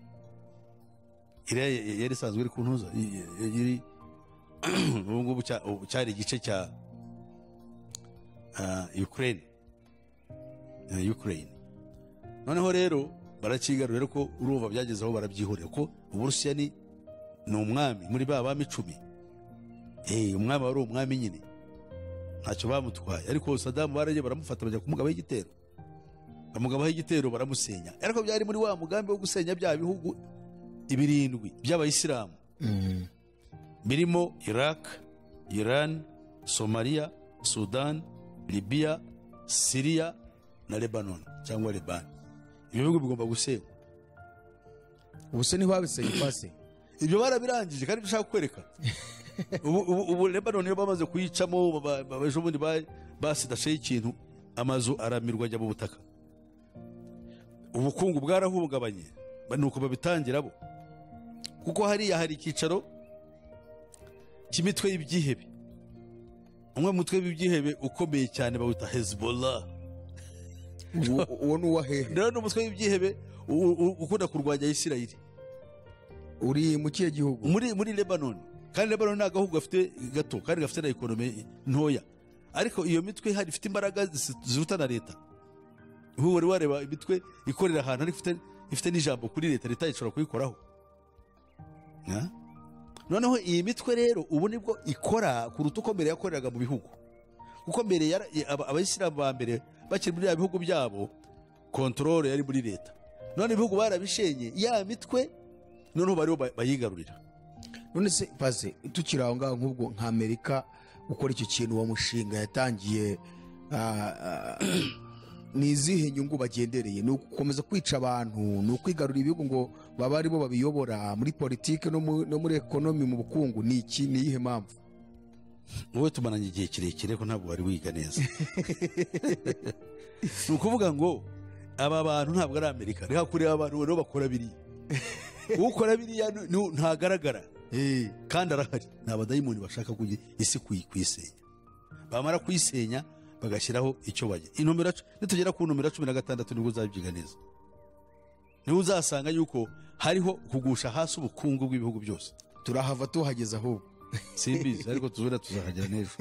yari isanzwe iri kuntuza iri ubu cyari igice cya Ukraine noneho rero barakigarurira ko urumva byageze aho barabyihorera ko Uburusiya ni umwami muri ba bami 10 umwami wari umwami nyine ntacyo bamutwaye ariko Saddam baraje baramufata bajya kumugabaho igitero baramusenya ariko byari muri wa mugambi wo gusenya bya bihugu 7 by'abayisilamu birimo Iraq, Iran, Somalia, Sudan, Libya, Syria na Lebanon cyangwa Lebanon ibihugu bigomba gusenywa ubuse ntibabisenye pase ibyo barabirangije kandi bishaka kwereka ubu Lebanon yo bamaze kuyicamo baje ubundi basidashe ikintu amazu aramirwa ajya mu butaka ubukungu bwarahungabanye nuko babitangira bo kuko hari ikicaro cy'imitwe y'ibyihebe umwe mutwe w'ibyihebe ukomeye cyane bawita Hezbollah uwo nuwa hehe rero n'umutwe w'ibyihebe ukunda kurwanya Isirayeli uri mu kiye gihugu muri Lebanon kandi Lebanon ni agahugu gafite gato kandi gafite na ekonomi ntoya ariko iyo mitwe hari ifite imbaraga ziruta na leta wari wareba imitwe ikorera ahantu ariko ifite n'ijambo kuri leta ishobora kuyikoraho noneho iyi mitwe rero ubu nibwo ikora kuruta uko mbere yakoreraga mu bihugu kuko mbere abayisilamu ba mbere bakiri muri bihugu byabo kontrole yari muri leta none ibihugu barabishenye ya mitwe noneho bariho bayigarurira none se paze tukiri aho ngaho nk'ubwo nka Amerika gukora icyo kintu wa mushinga yatangiye ni izihe nyungu bagendereye ni ugukomeza kwica abantu ni ukwigarurira ibihugu ngo baba ari bo babiyobora muri politike no muri ekonomi mu bukungu ni iyihe mpamvu wowe tumaranye igihe kirekire ko ntabwo wari wiga neza ni ukuvuga ngo aba bantu ntabwo ari Amerika reka kureba abantu rero bakora biriya ukora biriya ntagaragara kandi arahari ni abadayimoni bashaka kugira isi kuyisenya bamara kuyisenya bagashyiraho icyo bajya nitugera ku nomero 16 nibwo uzabyiga neza niho uzasanga yuko hariho kugusha hasi ubukungu bw'ibihugu byose turahava tuhageza ahubwo simbizi ariko tuzahagera n'ejo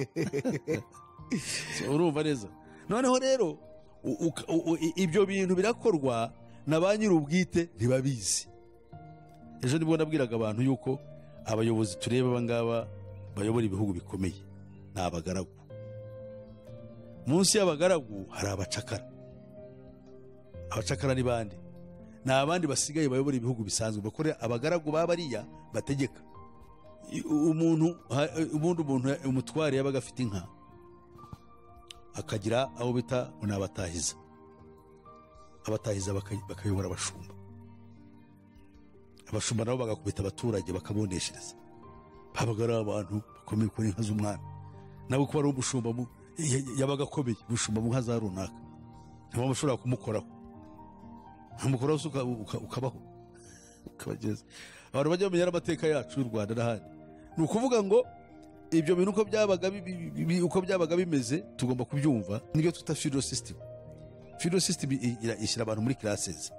urumva neza noneho rero ibyo bintu birakorwa na ba nyir'ubwite ntibabizi ejo nibwo nabwiraga abantu yuko abayobozi tureba abangaba bayobora ibihugu bikomeye ni abagaragu munsi y'abagaragu hari abacakara ni bande ni abandi basigaye bayobora ibihugu bisanzwe bakorera abagaragu babariya bategeka umutware yabaga afite inka akagira abo bita ni abatahiza bakayobora abashumba nabo bagakubita abaturage bakaboneshereza babaga ari abantu bakomeye kuri inka z'umwami nawe kuba ari umushumba yabaga akomeye umushumba mu nka za runaka ntabwo bashobora kumukoraho ukabaho ukabageza abantu bajya bamenya amateka yacu y'u Rwanda n'ahandi ni ukuvuga ngo ibyo bintu uko byabaga bimeze tugomba kubyumva. Nibyo twita feudal system. Feudal system ishyira abantu muri classes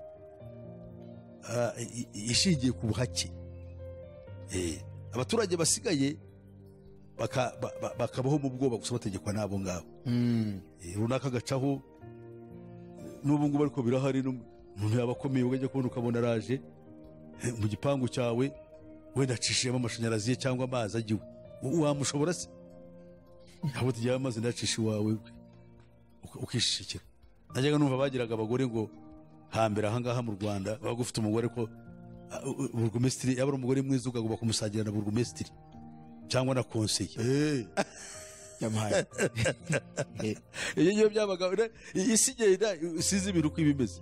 ishingiye ku buhake. Abaturage basigaye bakabaho mu bwoba gusa bategekwa n'abo ngabo. Runaka agacaho n'ubu ngubu ariko birahari, umuntu yaba akomeye ukajya kubona ukabona araje mu gipangu cyawe wenda acishijemo amashanyarazi ye cyangwa amazi agiwe, wamushobora se? Ntabwo tugiye amazi ndacisha iwawe ukishishikira. Najyaga numva bagiraga abagore ngo hambere ahangaha mu Rwanda baga ufite umugore ko burugumesitiri yaba ari umugore mwiza ukagomba kumusagira na burugumesitiri cyangwa na konseye. Yamaye iyo byabaga isi igenda isize ibintu uko ibimeze.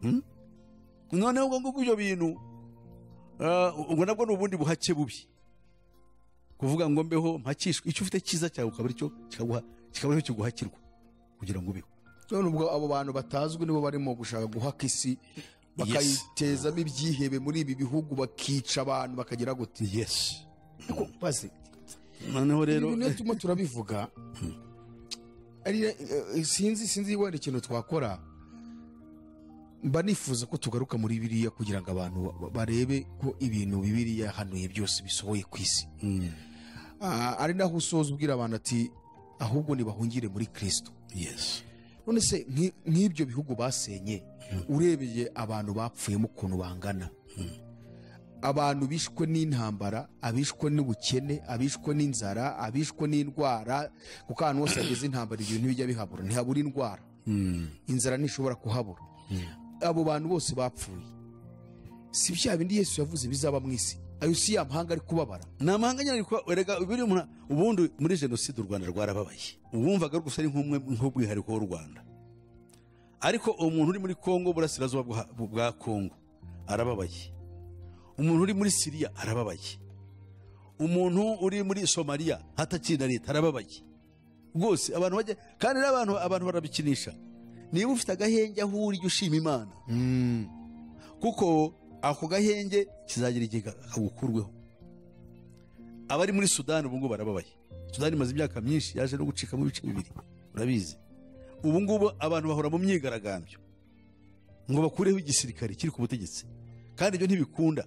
Noneho ubwo ibyo bintu ubwo nabwo ni ubundi buhake bubi, kuvuga ngo mbeho mpakishwe icyo ufite cyiza cyawe ukaba aricyo kikaguha kiguhakirwa kugira ngo ubeho. none ubwo abo bantu batazwi nibo barimo gushaka guhaka isi bakayitezamo ibyihebe muri ibi bihugu, bakica abantu bakagira gute. Yes. Basi noneho rero ibintu turimo turabivuga ari sinzi wenda ikintu twakora. Mba nifuza ko tugaruka muri biriya kugira ngo abantu barebe ko ibintu bibiriya hanuye byose bisohoye ku isi. Ari naho usoza ubwira abantu ati ahubwo nibahungire muri Kristo. Yes. None se nk'ibyo bihugu basenye, urebeye abantu bapfuyemo ukuntu bangana, abantu bishwe n'intambara, abishwe n'ubukene, abishwe n'inzara, abishwe n'indwara, kuko ahantu hose hageze intambara ibintu bijya bihabura, ntihabura indwara, inzara ntishobora kuhabura. Abo bantu bose bapfuye, si bya bindi Yesu yavuze bizaba mu isi? Ayo si ya mahanga ari kubabara? Ni amahanga nyine ariko erega ubundi muri jenoside u Rwanda rwarababaye, wumvaga gusa ari nk'ubwihariko w'u Rwanda, ariko umuntu uri muri Kongo, burasirazuba bwa Kongo arababaye, umuntu uri muri Syria arababaye, umuntu uri muri Somalia hatakina leta arababaye rwose. Abantu bajya kandi abantu barabikinisha. Niba ufite agahenge aho uri ushima Imana, kuko ako gahenge kizagira igihe kagukurweho. Abari muri Sudani ubu ngubu barababaye. Sudani imaze imyaka myinshi yaje no gucika mu bice bibiri, urabizi. Ubu ngubu abantu bahora mu myigaragambyo ngo bakureho igisirikare kiri ku butegetsi, kandi ibyo ntibikunda.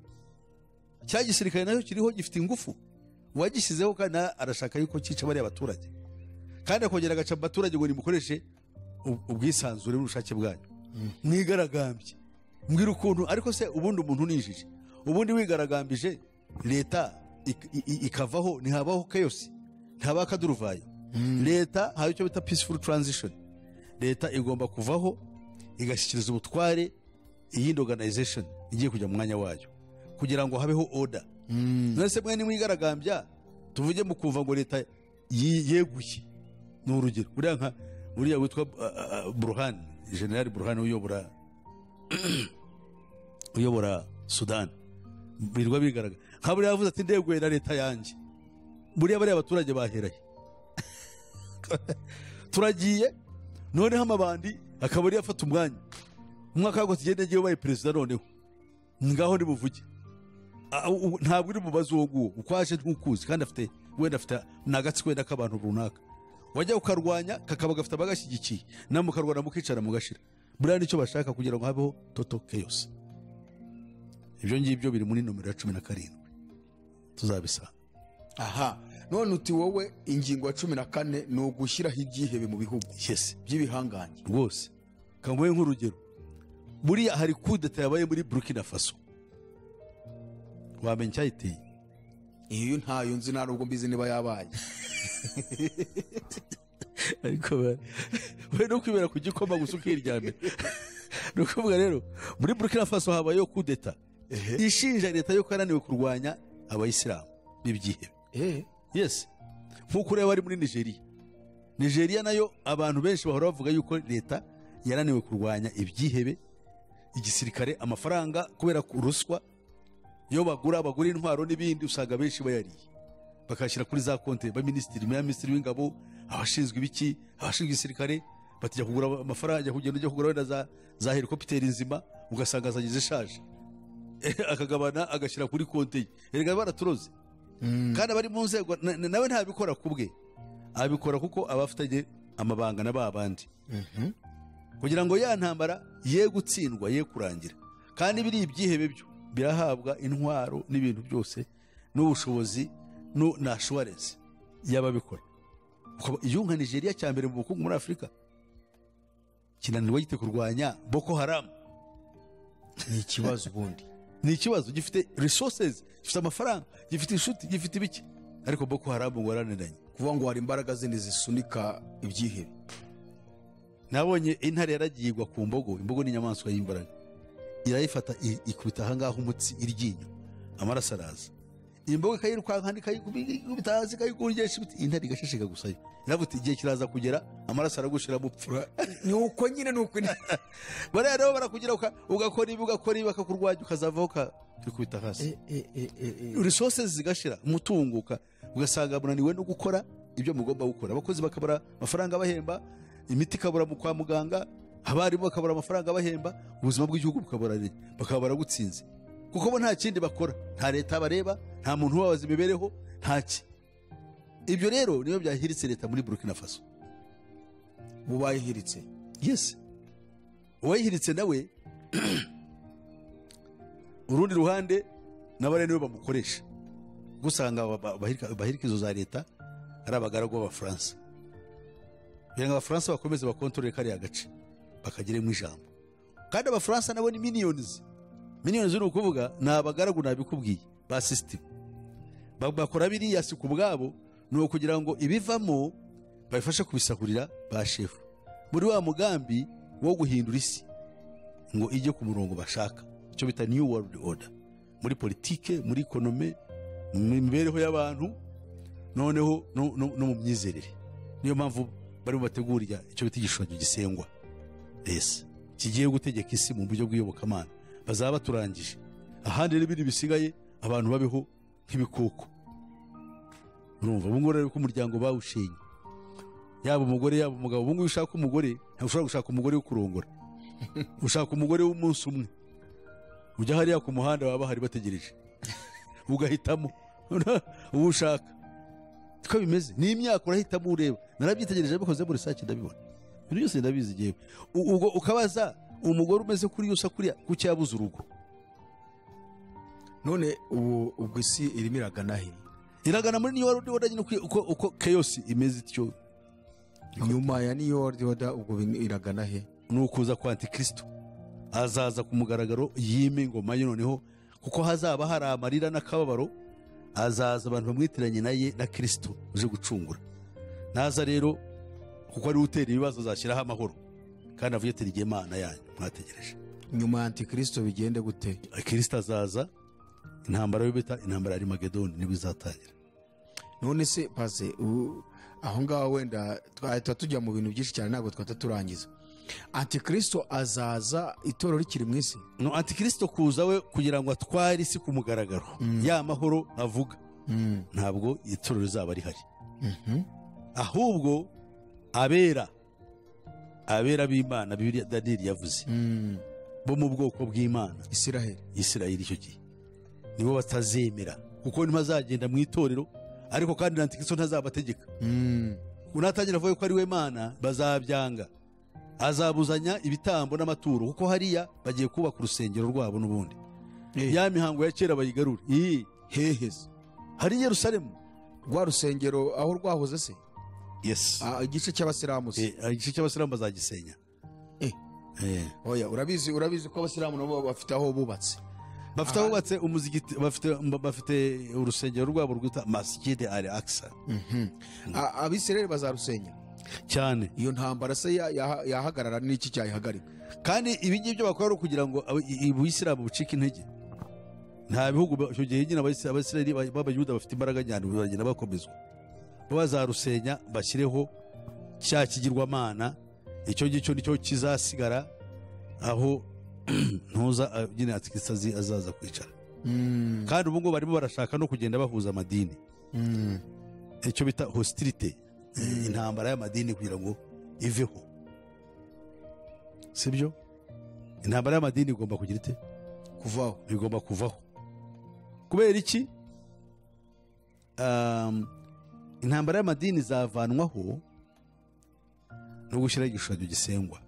Cya gisirikare nayo kiriho gifite ingufu, uwagishyizeho kandi arashaka yuko cyica bariya abaturage, kandi akongera agaca abaturage ngo nimukoreshe ubwisanzure n'ubushake bwanyu mwigaragambye. Mbwira ukuntu ariko se ubundi umuntu nijije, ubundi wigaragambije leta ikavaho, ntihabaho chaos, ntihabaho akaduruvayo. Leta hari icyo bita peaceful transition. Leta igomba kuvaho igashyikiriza ubutware iyindi organization igiye kujya mu mwanya wayo kugira ngo habeho order. None se mwene mwigaragambya tuvuge mu kumva ngo leta yeguye, ni urugero uriya witwa Burhan, General Burhan uyobora Sudan, birwa bigaragara nka buriya yavuze ati ndeguye na leta yanjye, buriya bariya abaturage baheraye turagiye. Noneho amabandi akaba ari afata umwanya umwaka wagose igenda agiye ubaye perezida, noneho ngaho nimuvuge. Ntabwo uri mubazi uwo nguwo ukwaje ntukuzi, kandi wenda afite n'agatsiko wenda k'abantu runaka, wajya ukarwanya kakaba gafite abagashyigikiye, namwe mukarwana mukicara mugashira. Buriya nicyo bashaka kugira ngo habeho total chaos. Ibyo ngibyo biri muri nomero ya 17 tuzabisanga. Aha, none uti wowe ingingo ya 14 ni ugushyiraho ibyihebe mu bihugu. Yes, by'ibihangange rwose. Kamwe nk'urugero, buriya hari kudeta yabaye muri Burkina Faso, wamenye cyayiteye? Iyo ntayo nzi, nta nubwo mbizi niba yabaye. Ariko we no kwibera ku gikoma gusa ukiryamye. Nukuvuga rero muri Burkina Faso habayeho kudeta ishinja leta yo kananiwe kurwanya abayisilamu b'ibyihebe. Yes, nk'uko rero bari muri Nigeria nayo abantu benshi bahora bavuga yuko leta yananiwe kurwanya ibyihebe, igisirikare, amafaranga kubera ruswa, iyo bagura intwaro n'ibindi usanga benshi bayariye bakashyira kuri za konti ba minisitiri w'ingabo, abashinzwe ibiki, abashinzwe igisirikare, batijya kugura amafaranga, ujya kugura wenda za helikopiteri nzima ugasanga zagize ishaje akagabana agashyira kuri konti ye. Erega baraturoze kandi abari mu nzego nawe ntabikora ku bwe, abikora kuko aba afitanye amabanga na ba bandi kugira ngo ya ntambara ye gutsindwa ye kurangira. Kandi biri ibyihebe byo birahabwa intwaro n'ibintu byose n'ubushobozi na assurance y'ababikora. Iyo nka Nigeria cya mbere mu bukungu muri Afurika kinanirwa gite kurwanya Boko Haram, ni ikibazo ubundi, ni ikibazo. Gifite resources, gifite amafaranga, gifite inshuti, gifite ibiki, ariko Boko Haram ngo waraniranye. kuvuga ngo hari imbaraga zindi zisunika ibyihebe. Nabonye intare yaragiyigwa ku mbogo. Imbogo ni inyamaswa y'imbaraga, irayifata ikubita ahangaha umutsi iryinyo, amaraso araza, imbogo ikayirukanka ikayikubita hasi ikayikuryesha ibiti, intare igashishika gusayo. Iravuga igihe kiraza kugera amaraso aragushira mupfa. Ni uko nyine ni uko bariya rero barakugira ugakora ibi bakakurwanya ukazavaho ukikubita hasi, resources zigashira, umutungo ugasanga munaniwe no gukora ibyo mugomba gukora. Abakozi bakabura amafaranga bahemba, imiti ikabura kwa muganga, abarimu bakabura amafaranga bahemba, ubuzima bw'igihugu bakaba baragutsinze kuko bo nta kindi bakora, nta leta bareba, nta muntu ubabaza imibereho, ntaki. Ibyo rero niyo byahiritse leta muri Burkina Faso. bubayihiritse. Yes, uwayihiritse nawe urundi ruhande n'abare niwe bamukoresha, gusanga bahirika izo za leta ari abagaragu b'Abafaransa, kugira ngo Abafaransa bakomeze bakontorore kariya gace bakagiremo ijambo. Kandi Abafaransa nabo ni millions ni ukuvuga ni abagaragu, nabikubwiye ba system. Bakora biriya si ku bwabo, ni ukugira ngo ibivamo babifashe kubisahurira ba shefu muri wa mugambi wo guhindura isi ngo ijye ku murongo bashaka, icyo bita new world order, muri politike, muri economy, mu mibereho y'abantu, noneho no mu myizerere. Niyo mpamvu bari bategurira icyo bita igishushanyo gisengwa kigiye gutegeka isi mu buryo bw'iyobokamana. Bazaba baturangije, ahandi n'ibindi bisigaye abantu babeho nk'ibikoko. Urumva ubu ngubu rero ko umuryango bawushenye, yaba umugore yaba umugabo. Ubu ngubu ushaka umugore ntushobora gushaka umugore wo kurongora, ushaka umugore w'umunsi umwe, ujya hariya ku muhanda baba bahari bategereje ugahitamo uwo ushaka. Ko bimeze ni imyaka urahitamo ureba. Narabyitegereje bikoze muri research ndabibona, ibintu byose ndabizi jewe. Ubwo ukabaza umugore umeze kuri yusa kuriya kucyabuza urugo. None ubwo isi irimo iragana he? Iragana muri New World Order nyine uko chaos imeze ityo. Nyuma ya New World Order ubwo iragana he? Nukuza kwa Antikristo, azaza ku mugaragaro yime ingoma ye, noneho kuko hazaba hari amarira n'akababaro, azaza abantu bamwitiranye naye na Kristo uje gucungura. Naza rero kuko ari utera ibibazo azashyiraho amahoro, kandi avuye ati igihe Imana yanyu mwategereje. Nyuma ya Antikristo bigende gute? Kristo azaza, intambara yo bita intambara ya Armageddon nibwo izatangira. None se paze aho ngaho wenda twahita tujya mu bintu byinshi cyane, ntabwo twahita turangiza. Antikristo azaza itorero rikiri mu isi? No, Antikristo kuza we kugira ngo atware isi ku mugaragaro, ya mahoro avuga, ntabwo itorero rizaba rihari. Ahubwo abera b'Imana, Bibiliya Daniel yavuze, bo mu bwoko bw'Imana, Isiraheli icyo gihe nibo batazemera, kuko ntibazagenda mu itorero, ariko kandi Antikristo ntazabategeka. Unatangira avuga ko ari we Mana, bazabyanga. Azabuzanya ibitambo n'amaturo, kuko hariya bagiye kubaka urusengero rwabo n'ubundi. Ya mihango ya kera bayigarure. Heheze hari Yerusalemu, rwa rusengero aho rwahoze se? Yes, igice cy'Abasilamu se? Igice cy'Abasilamu bazagisenya. Oya, urabizi ko Abasilamu nabo bafite aho bubatse, bafite aho bubatse umuzigiti, bafite urusengero rwabo rwita Masjid al-Aqsa. Abisirayeli bazarusenya cyane. Iyo ntambara se yahagarara n'iki cyayihagarika? Kandi ibi ngibyo bakora kugira ngo Ubuyisilamu bucike intege. Nta bihugu icyo gihe nyine Abisirayeli b'Abayuda bafite imbaraga nyane, bagenda bakomezwa. Bazarusenya bashyireho cya kigirwamana, icyo ngicyo nicyo kizasigara aho ntuza nyine Antikristo azaza kwicara. Kandi ubu ngubu barimo barashaka no kugenda bahuza amadini, icyo bita hostility, intambara y'amadini kugira ngo iveho. Sibyo? Intambara y'amadini igomba kugira ite? Kuvaho. Igomba kuvaho. Kubera iki? intambara y'amadini zavanwaho no gushyiraho igishushanyo gisengwa.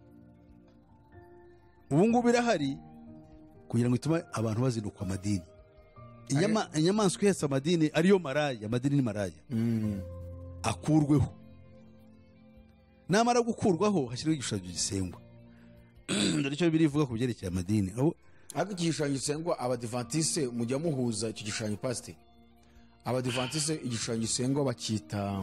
ubu ngubu birahari kugira ngo itume abantu bazinukwa amadini. Inyamaswa ihetse amadini ariyo maraya, amadini ni maraya, akurweho. Namara gukurwaho hashyiraho igishushanyo gisengwa. Dore icyo birivuga ku byerekeye amadini. ariko iki gishushanyo gisengwa abadivantiste mujya muhuza icyo gishushanyo pasite. Abadivantiste igishushanyo gisengwa bacyita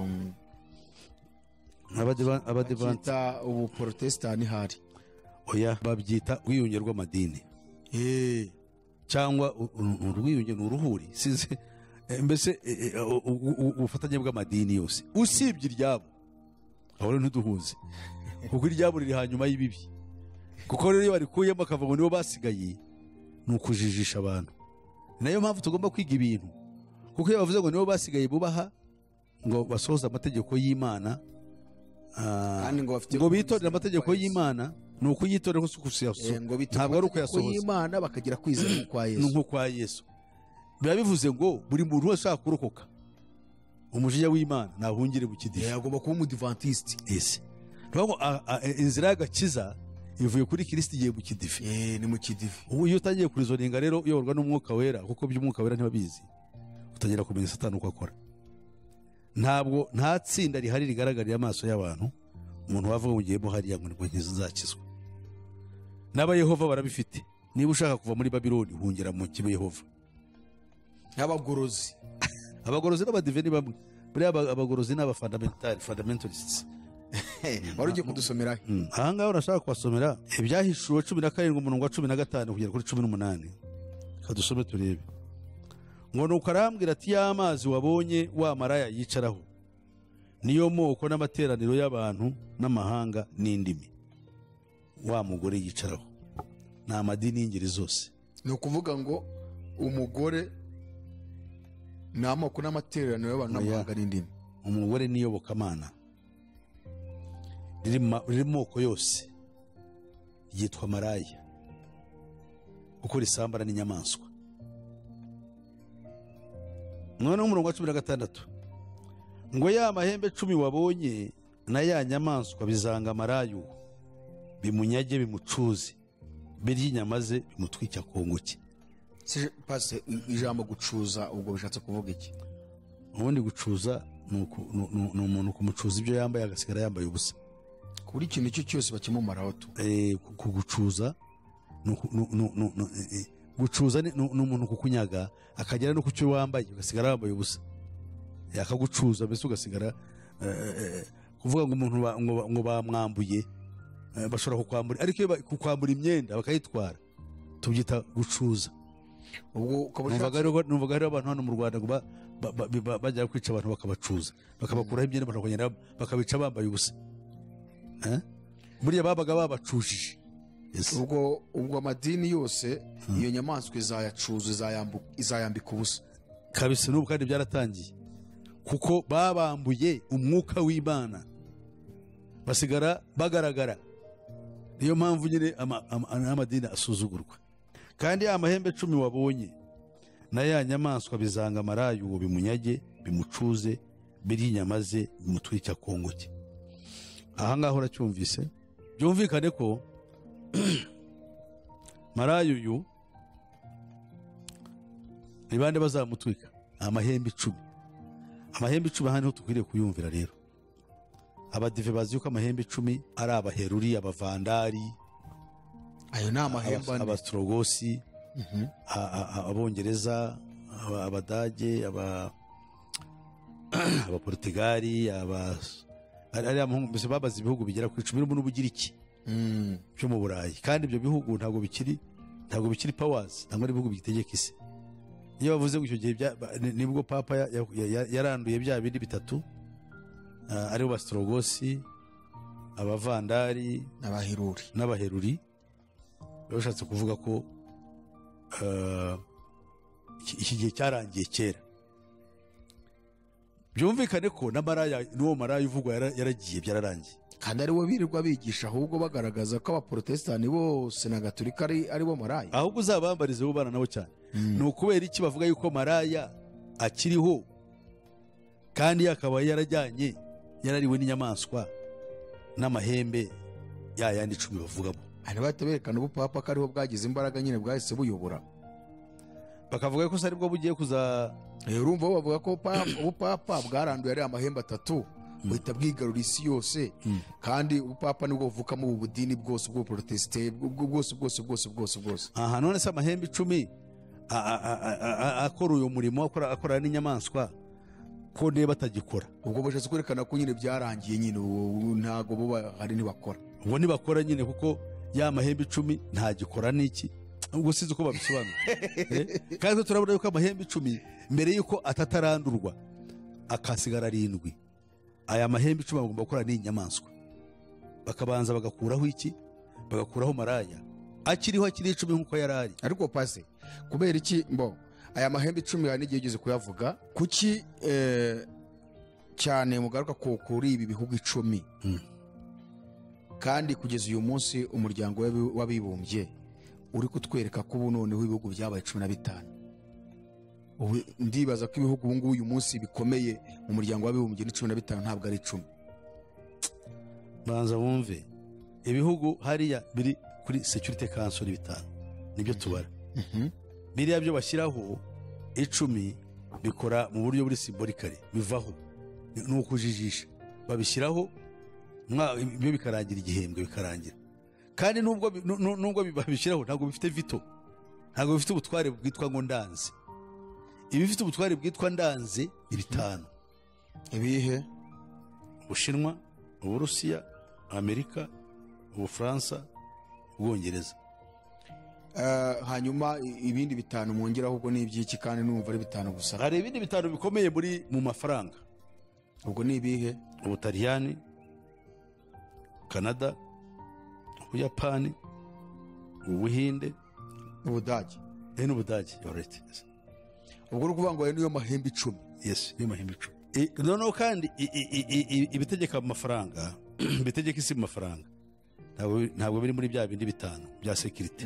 bacyita ubuprotestani hari. Oya, babyita urwiyunge rw'amadini. Cyangwa urwiyunge ni uruhuri, size mbese ubufatanye bw'amadini yose usibye iryabo. Aho rero ntiduhuze kuko iryabo riri hanyuma y'ibibi. Kuko rero iyo barikuyemo akava ngo nibo basigaye, ni ukujijisha abantu. Nayo mpamvu tugomba kwiga ibintu, kuko iyo bavuze ngo nibo basigaye bubaha, ngo basohoze amategeko y'Imana, ngo bitorere amategeko y'Imana, ni ukuyitorera ko sukusiyaso, ntabwo ari ukuyasohoza y'Imana bakagira kwizera nko kwa Yesu. Biba bivuze ngo buri muntu wese ashaka kurokoka umujinya w'Imana nahungire mu kidive, yagomba kuba umudivantiste. ese ntabwo inzira y'agakiza ivuye kuri Kristo igiye mu kidive. Ni mu kidive. Ubu iyo utangiye kurizoninga rero uyoborwa n'umwuka wera, kuko by'umwuka wera ntibabizi, utangira kumenya Satani uko akora. Ntabwo nta tsinda rihari rigaragarira amaso y'abantu umuntu wavuga ngo ngiyemo hariya ngo ntizakizwa. N'abayehova barabifite. Niba ushaka kuva muri Babiloni hungera mu kibe Yehova. Abagorozi abagorozi n'abadive ni bamwe. Buriya abagorozi ni fundamentalists. wari ugiye kudusomera aha ngaho urashaka kubasomera ibyahishuwe 17 umurongo wa 15 kugera kuri 18. Kadusome turebe. Ngo nuko arambwira ati y'amazi wabonye wa maraya yicaraho niyo moko n'amateraniro y'abantu n'amahanga n'indimi wa mugore yicaraho, ni amadini y'ingeri zose. Ni ukuvuga ngo umugore ni amoko n'amateraniro y'abantu n'amahanga n'indimi. Umugore n'iyobokamana riri moko yose yitwa maraya, kuko risambara n'inyamaswa. None umurongo wa 16 ngo ya mahembe 10 wabonye na ya nyamaswa bizanga marayu, bimunyage bimucuze, birya inyama ze bimutwika kongoke. Pase ijambo gucuza ubwo bishatse kuvuga iki? Ubundi gucuza ni umuntu kumucuza ibyo yambaye agasigara yambaye ubusa. Kuri ikintu cyo cyose bakimumaraho tu. Kugucuza gucuza ni umuntu kukunyaga akagera no ku cyo wambaye ugasigara wambaye ubusa, yakagucuza mbese ugasigara kuvuga ngo umuntu ngo bamwambuye, bashobora kukwambura, ariko iyo kukwambura imyenda bakayitwara tubyita gucuza. Ubwo numvaga hari abantu hano mu Rwanda ngo bajya kwica abantu bakabacuza, bakabakuraho imyenda bakagenda bakabica bambaye ubusa. Buriya babaga babacujije. Ubwo amadini yose iyo nyamaswa izayacuza, izayambika ubusa kabisa. N'ubu kandi byaratangiye, kuko babambuye umwuka w'Imana basigara bagaragara. Niyo mpamvu nyine amadini asuzugurwa. Kandi ya mahembe 10 wabonye na ya nyamaswa bizanga marayu, bimunyage bimucuze, birya inyama ze bimutwika kongoke. Aha ngaho uracyumvise, byumvikane ko marayu uyu ni bande bazamutwika? Amahembe 10. Amahembe 10 hano tukwiriye kuyumvira rero. Abadive bazi yuko amahembe 10 ari abaheruri, abavandari, ayo ni amahembe, abastrogosi, abongereza, abadage, abaportugali, mbese babaze ibihugu bigera ku 10 n'ubugiriki byo mu Burayi. Kandi ibyo bihugu ntabwo bikiri powers, ntabwo ari ibihugu bitegeka isi. Iyo bavuze ngo icyo gihe nibwo papa yaranduye bya bindi bitatu, aribo bastrogosi, abavandari n'abaheruri. Bashatse kuvuga ko iki gihe cyarangiye kera. Byumvikane ko n'uwo maraya uvugwa yaragiye, byararangiye. Kandi aribo birirwa bigisha, ahubwo bagaragaza ko abaprotestani bose na gatolika aribo maraya. Ahubwo uzabambarize bo bana nabo cyane. Ni ukubera iki bavuga yuko maraya akiriho kandi akaba yarajyanye yarariwe n'inyamaswa n'amahembe ya yandi 10 bavugamo. hari bahita berekana ubupapa ko ariho bwagize imbaraga nyine bwahise buyobora, bakavuga ko ari bwo bugiye kuza. urumva bavuga ko ubupapa bwaranduye ari amahembe 3 buhita bwigarura isi yose, kandi ubupapa nibwo buvukamo ubu budini bwose bwo protestant bwose. Aha none se amahembe 10 akora uyu murimo akora n'inyamaswa ko niba batagikora, ubwo bashatse kwerekana ko nyine byarangiye nyine ntago bo hari ntibakora, ubwo ntibakora nyine kuko ya mahembe 10 ntagikora n'iki, ubwo sinzi uko babisobanura. Kandi turabona yuko amahembe 10 mbere yuko atatarandurwa akasigara 7, aya mahembe 10 bagomba gukora n'inyamaswa, bakabanza bagakuraho iki, bagakuraho maraya akiri 10 nkuko yarari. ariko pase kubera iki aya mahembe 10 hari n'igihe ugeze kuyavuga kuki cyane mugaruka kuri ibi bihugu 10 kandi kugeza uyu munsi umuryango w'abibumbye uri kutwereka ko ubu noneho ibihugu byabaye 15. ubu ndibaza ko ibihugu ubu ngubu uyu munsi bikomeye mu muryango w'abibumbye ni 15 ntabwo ari 10. banza wumve ibihugu hariya biri kuri Security Council 5 nibyo tubara. Biriya byo bashyiraho 10 bikora mu buryo buri symbolically bivaho n'ukujijisha, babishyiraho ibyo bikarangira igihembwe bikarangira, kandi nubwo babishyiraho ntabwo bifite vito, ntabwo bifite ubutware bwitwa ngo ndanze. Ibifite ubutware bwitwa ndanze ni 5. ibihe? Ubushinwa, Uburusiya, Amerika, Ubufaransa, Ubwongereza. Hanyuma ibindi 5 mwongeraho ubwo ni ibyiki kandi numva ari 5 gusa? Hari ibindi 5 bikomeye mu mafaranga. Ubwo ni ibihe? Ubutaliyani, Canada, Ubuyapani, Ubuhinde, Ubudage. N'Ubudage. Ubwo uri kuvuga ngo niyo mahembe 10? Yes, niyo mahembe 10. Noneho kandi ibitegeka amafaranga bitegeka isi mu mafaranga ntabwo biri muri bya bindi 5 bya security.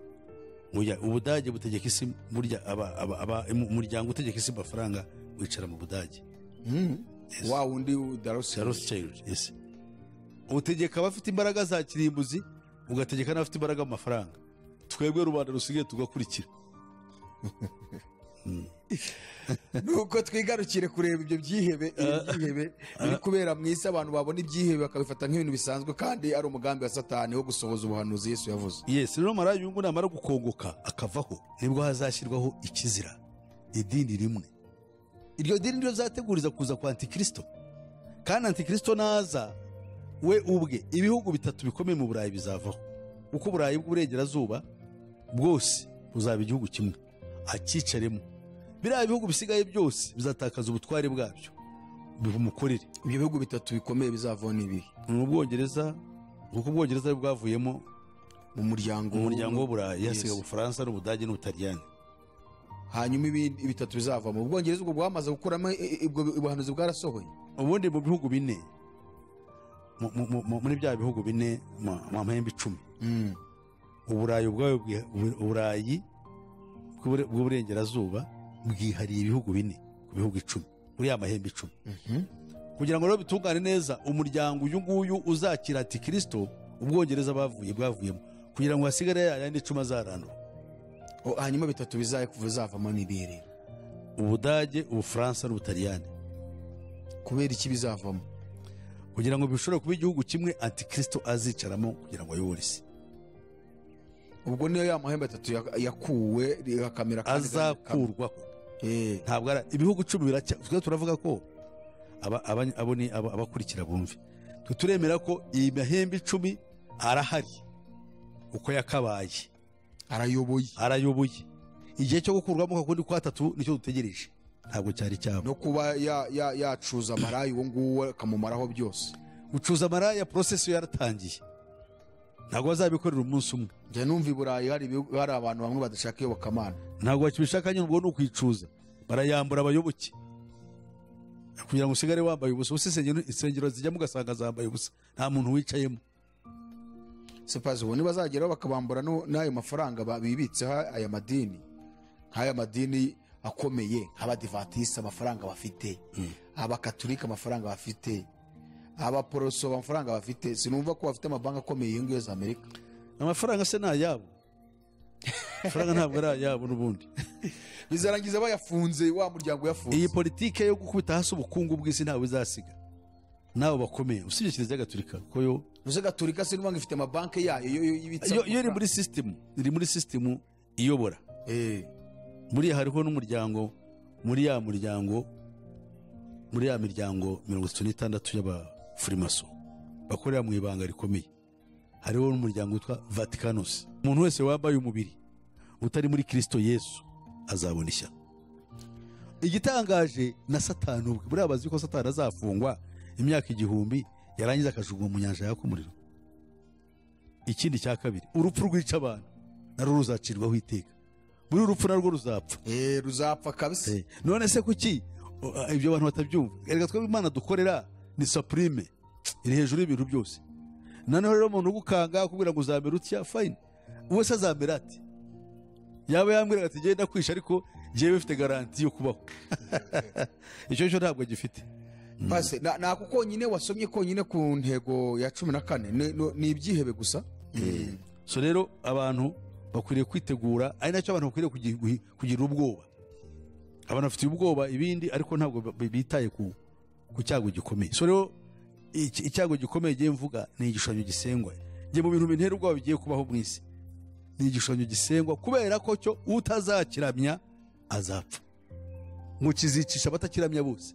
Ubudage butegeka isi burya umuryango utegeka isi amafaranga wicara mu Budage. Wa wundi Rothschild. Yes. Utegeka abafite imbaraga za kirimbuzi, ugategeka n'abafite imbaraga mu mafaranga. Twebwe rubanda rusigaye tugakurikira. nuko twigarukire kureba ibyo byihebe biri kubera mu isi, abantu babona ibyihebe bakabifata nk'ibintu bisanzwe kandi ari umugambi wa Satani wo gusohoza ubuhanuzi Yesu yavuze. Yes, rero maraya yungu namara gukongoka akavaho nibwo hazashyirwaho ikizira, idini rimwe. Iryo dini ryo zateguriza kuza kwa Antikristo, kandi Antikristo naza we ubwe ibihugu 3 bikomeye mu Burayi bizavaho, uko Burayi bw'uburengerazuba bwose buzaba igihugu kimwe akicaremo. Biriya bihugu bisigaye byose bizatakaza ubutware bwabyo bumukorere. Ibyo bihugu 3 bikomeye bizavaho nibihe? Mu Bwongereza, kuko Ubwongereza bwavuyemo mu muryango w'Uburayi, hasigaye Ubufaransa n'Ubudage n'Ubutaliyani. Hanyuma ibindi 3 bizava mu Bwongereza ubwo bwamaze gukuramo ubwo ubuhanuzi bwarasohoye. Ubundi mu bihugu 4 muri bya bihugu 4 mu mahembe 10 Uburayi Uburayi bw'uburengerazuba bwihariye ibihugu 4 ku bihugu 10 muri ya mahembe 10. Kugira ngo rero bitungane neza umuryango uyu nguyu uzakira Antikristo Ubwongereza bwavuyemo, kugira ngo hasigare yandi 10 azarandura. Hanyuma 3 bizavamo n'ibere: Ubudage, Ubufaransa n'Ubutaliyani. Kubera iki bizavamo? Kugira ngo bishobore kuba igihugu kimwe Antikristo azicaramo kugira ngo ayobore isi. Ubwo niyo ya mahembe 3 yakuwe yakamera kandi azakurwaho. Ntabwo ari ibihugu 10 biracya. Twe turavuga ko abakurikira bumve, twe turemera ko iyi mahembe 10 arahari uko yakabaye, arayoboye. Igihe cyo gukurwamo kundi kwa 3 nicyo dutegereje, ntabwo cyari cyabo. No kuba yacuza maraya uwo nguwo akamumaraho byose. Gucuza maraya process yaratangiye, ntabwo bazabikorera umunsi umwe. Njye numva i Burayi hari abantu bamwe badashaka iyobokamana. Ntabwo bakibishaka nyine, ubwo ni ukwicuza, barayambura abayoboke kugira ngo usigare wambaye ubusa. Insengero zijyamo ugasanga zambaye ubusa, nta muntu wicayemo. Sipazi ubu ntibazageraho bakabambura n'ayo mafaranga bibitseho aya madini. Nk'aya madini akomeye nk'abadivatisi amafaranga bafite, abakatolika amafaranga bafite, abaporoso amafaranga bafite, sinumva ko bafite amabanki akomeye iyo ngiyo za Amerika. amafaranga se ni ayabo? amafaranga ntabwo ari ayabo n'ubundi. Bizarangiza bayafunze, wa muryango yafunze. iyi politike yo gukubita hasi ubukungu bw'isi ntawe izasiga, nabo bakomeye usibye kiliziya gatolika ko yo Uze gatolika sinumva ngo ifite amabanki yayo yo yibitsa. yo iri muri system, iri muri system iyobora. Muri hariho n'umuryango, muri ya miryango 36 y'abafurimaso bakorera mu ibanga rikomeye, hariho n'umuryango witwa Vaticanus. Umuntu wese wambaye umubiri utari muri Kristo Yesu azabona ishyano. Igitangaje na Satani ubwe, buriya bazi ko Satani azafungwa imyaka 1000 yarangiza akajugunywa mu nyanja yaka umuriro. Ikindi cya kabiri, urupfu rwica abantu narwo ruzacirwaho iteka. Muri urupfu narwo ruzapfa. Ruzapfa kabisa. None se kuki ibyo abantu batabyumva? Erega twebwe Imana dukorera ni supreme, iri hejuru y'ibintu byose. Noneho rero umuntu ugukanga akubwira ngo uzamera utya, fine. Uwe se azamera ati? Yaba yambwira ati genda kwisha ariko jewe bifite garanti yo kubaho. Icyo cyo ntabwo gifite. Base na kuko nyine wasomye ko nyine ku ntego ya 14 ni ibyihebe gusa. So rero abantu bakwiriye kwitegura, ari nacyo abantu bakwiriye kugira ubwoba. Abantu bafite ubwoba ibindi ariko ntabwo bitaye ku cyago gikomeye. So rero icyago gikomeye giye mvuga ni igishushanyo gisengwa. Ngiye mu bintu bintera ubwoba bigiye kubaho mu isi, ni igishushanyo gisengwa, kubera ko cyo utazakiramya azapfa, ngo kizicisha abatakiramya bose.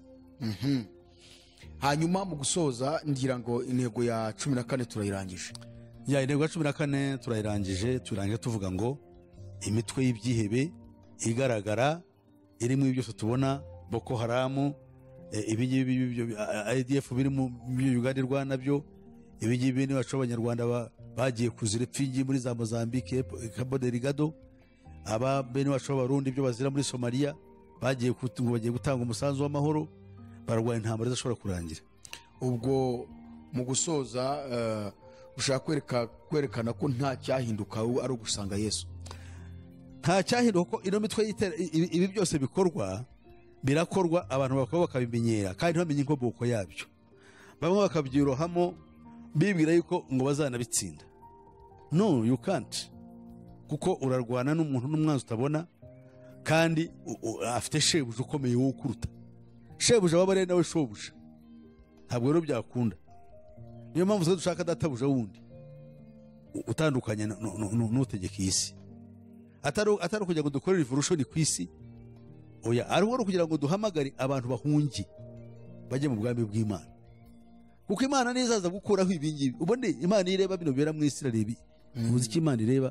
Hanyuma mu gusoza ngira ngo intego ya 14 turayirangije. Ya intego ya 14 turayirangije tuvuga ngo imitwe y'ibyihebe igaragara irimo ibyo tubona, Boko Haram, ibingibi IDF biri mu Uganda nabyo, ibingibi ni bacu abanyarwanda bagiye kuzira ipfingi muri za Mozambique, Cabo Delgado, aba bene bacu abarundi ibyo bazira muri Somalia bagiye gutanga umusanzu w'amahoro, barwanya intambara zishobora kurangira. Ubwo mu gusoza ushaka kwerekana ko nta cyahinduka ari ugusanga Yesu. Nta cyahinduka ko ino mitwe ibi byose birakorwa abantu bakabimenyera kandi bamenye inkomoko yabyo. Bamwe bakabyirohamo bibwira yuko ngo bazanabitsinda. No, you can't. Kuko urarwana n'umuntu n'umwanzi utabona kandi afite shebuja ukomeye wo kuruta. Shebuja wabare nawe shobuja. Ntabwo rero byakunda. Niyo mpamvu dushaka databuja wundi utandukanye n'utegeka isi. Atari kugira ngo dukore revolution ku isi, oya, ariko kugira ngo duhamagare abantu bahungi bajye mu bwami bw'Imana. Kuko Imana nizaza gukuraho ibingibi, ubone Imana ireba bino bera mu isi rarebi. Uzi iki Imana ireba?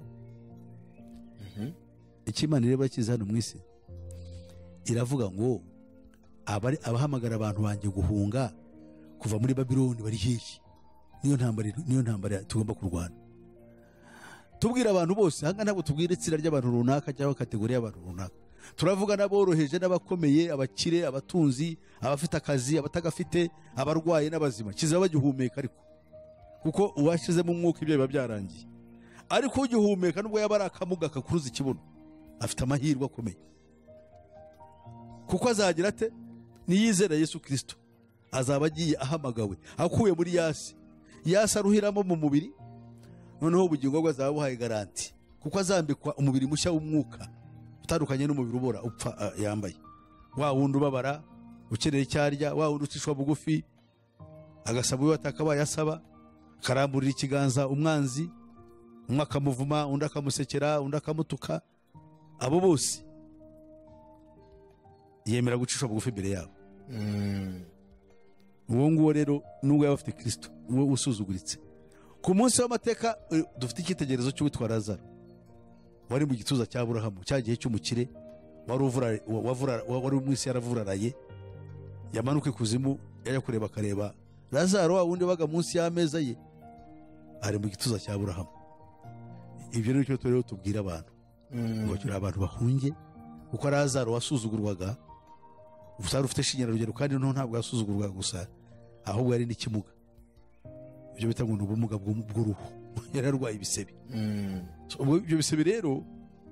Iki Imana ireba kiza hano mu isi, iravuga ngo abahamagara abantu banjye guhunga kuva muri Babiloni bari hehe. Niyo ntambara tugomba kurwana. Tubwira abantu bose, hanga ntabwo tubwire itsinda ry'abantu runaka cyangwa kategori y'abantu runaka. Turavuga n'aboroheje n'abakomeye, abakire, abatunzi, abafite akazi, abatagafite, abarwaye n'abazima. Kizaba bagihumeka ariko. Kuko uwashizemo umwuka ibyo biba byarangiye. Ariko ugihumeka nubwo yaba ari akamuga kakuruza ikibuno, afite amahirwe akomeye. Kuko azagira ate? Niyizera Yesu Kristo azaba agiye ahamagawe, akuye muri yasi aruhiramo mu mubiri, noneho ubugingo bwe azaba buhaye garanti. Kuko azambikwa umubiri mushya w'umwuka utandukanye n'umubiri ubora upfa yambaye. Wa wundi ubabara, ukeneye icyarya, wa wundi ucishwa bugufi, agasaba uwo atakabaye asaba, karamburira ikiganza umwanzi, umwe akamuvuma, undi akamusekera, undi akamutuka. Abo bose yemera gucishwa bugufi imbere yabo. Uwo nguwo rero nubwo yaba afite Kristo, uwo usuzuguritse. Ku munsi w'amateka dufite icyitegerezo cy'uwitwa Lazaro, wari mu gituza cya Aburahamu, cyagiye cy'umukire, wari mu isi yaravuraraye, yamanuke kuzimu, yajya kureba akareba Lazaro wa wundi waga munsi y'ameza ye ari mu gituza cya Aburahamu. Ibyo rero cyo rero tubwira abantu ngo turi abantu bahunge, kuko Lazaro wasuzugurwaga, usari ufite shinyarugero kandi ntabwo yasuzugurwaga gusa, ahubwo yari n'ikimuga. Ibyo bita ngo ubumuga bw'uruhu, yararwaye ibisebe. Ibyo bisebe rero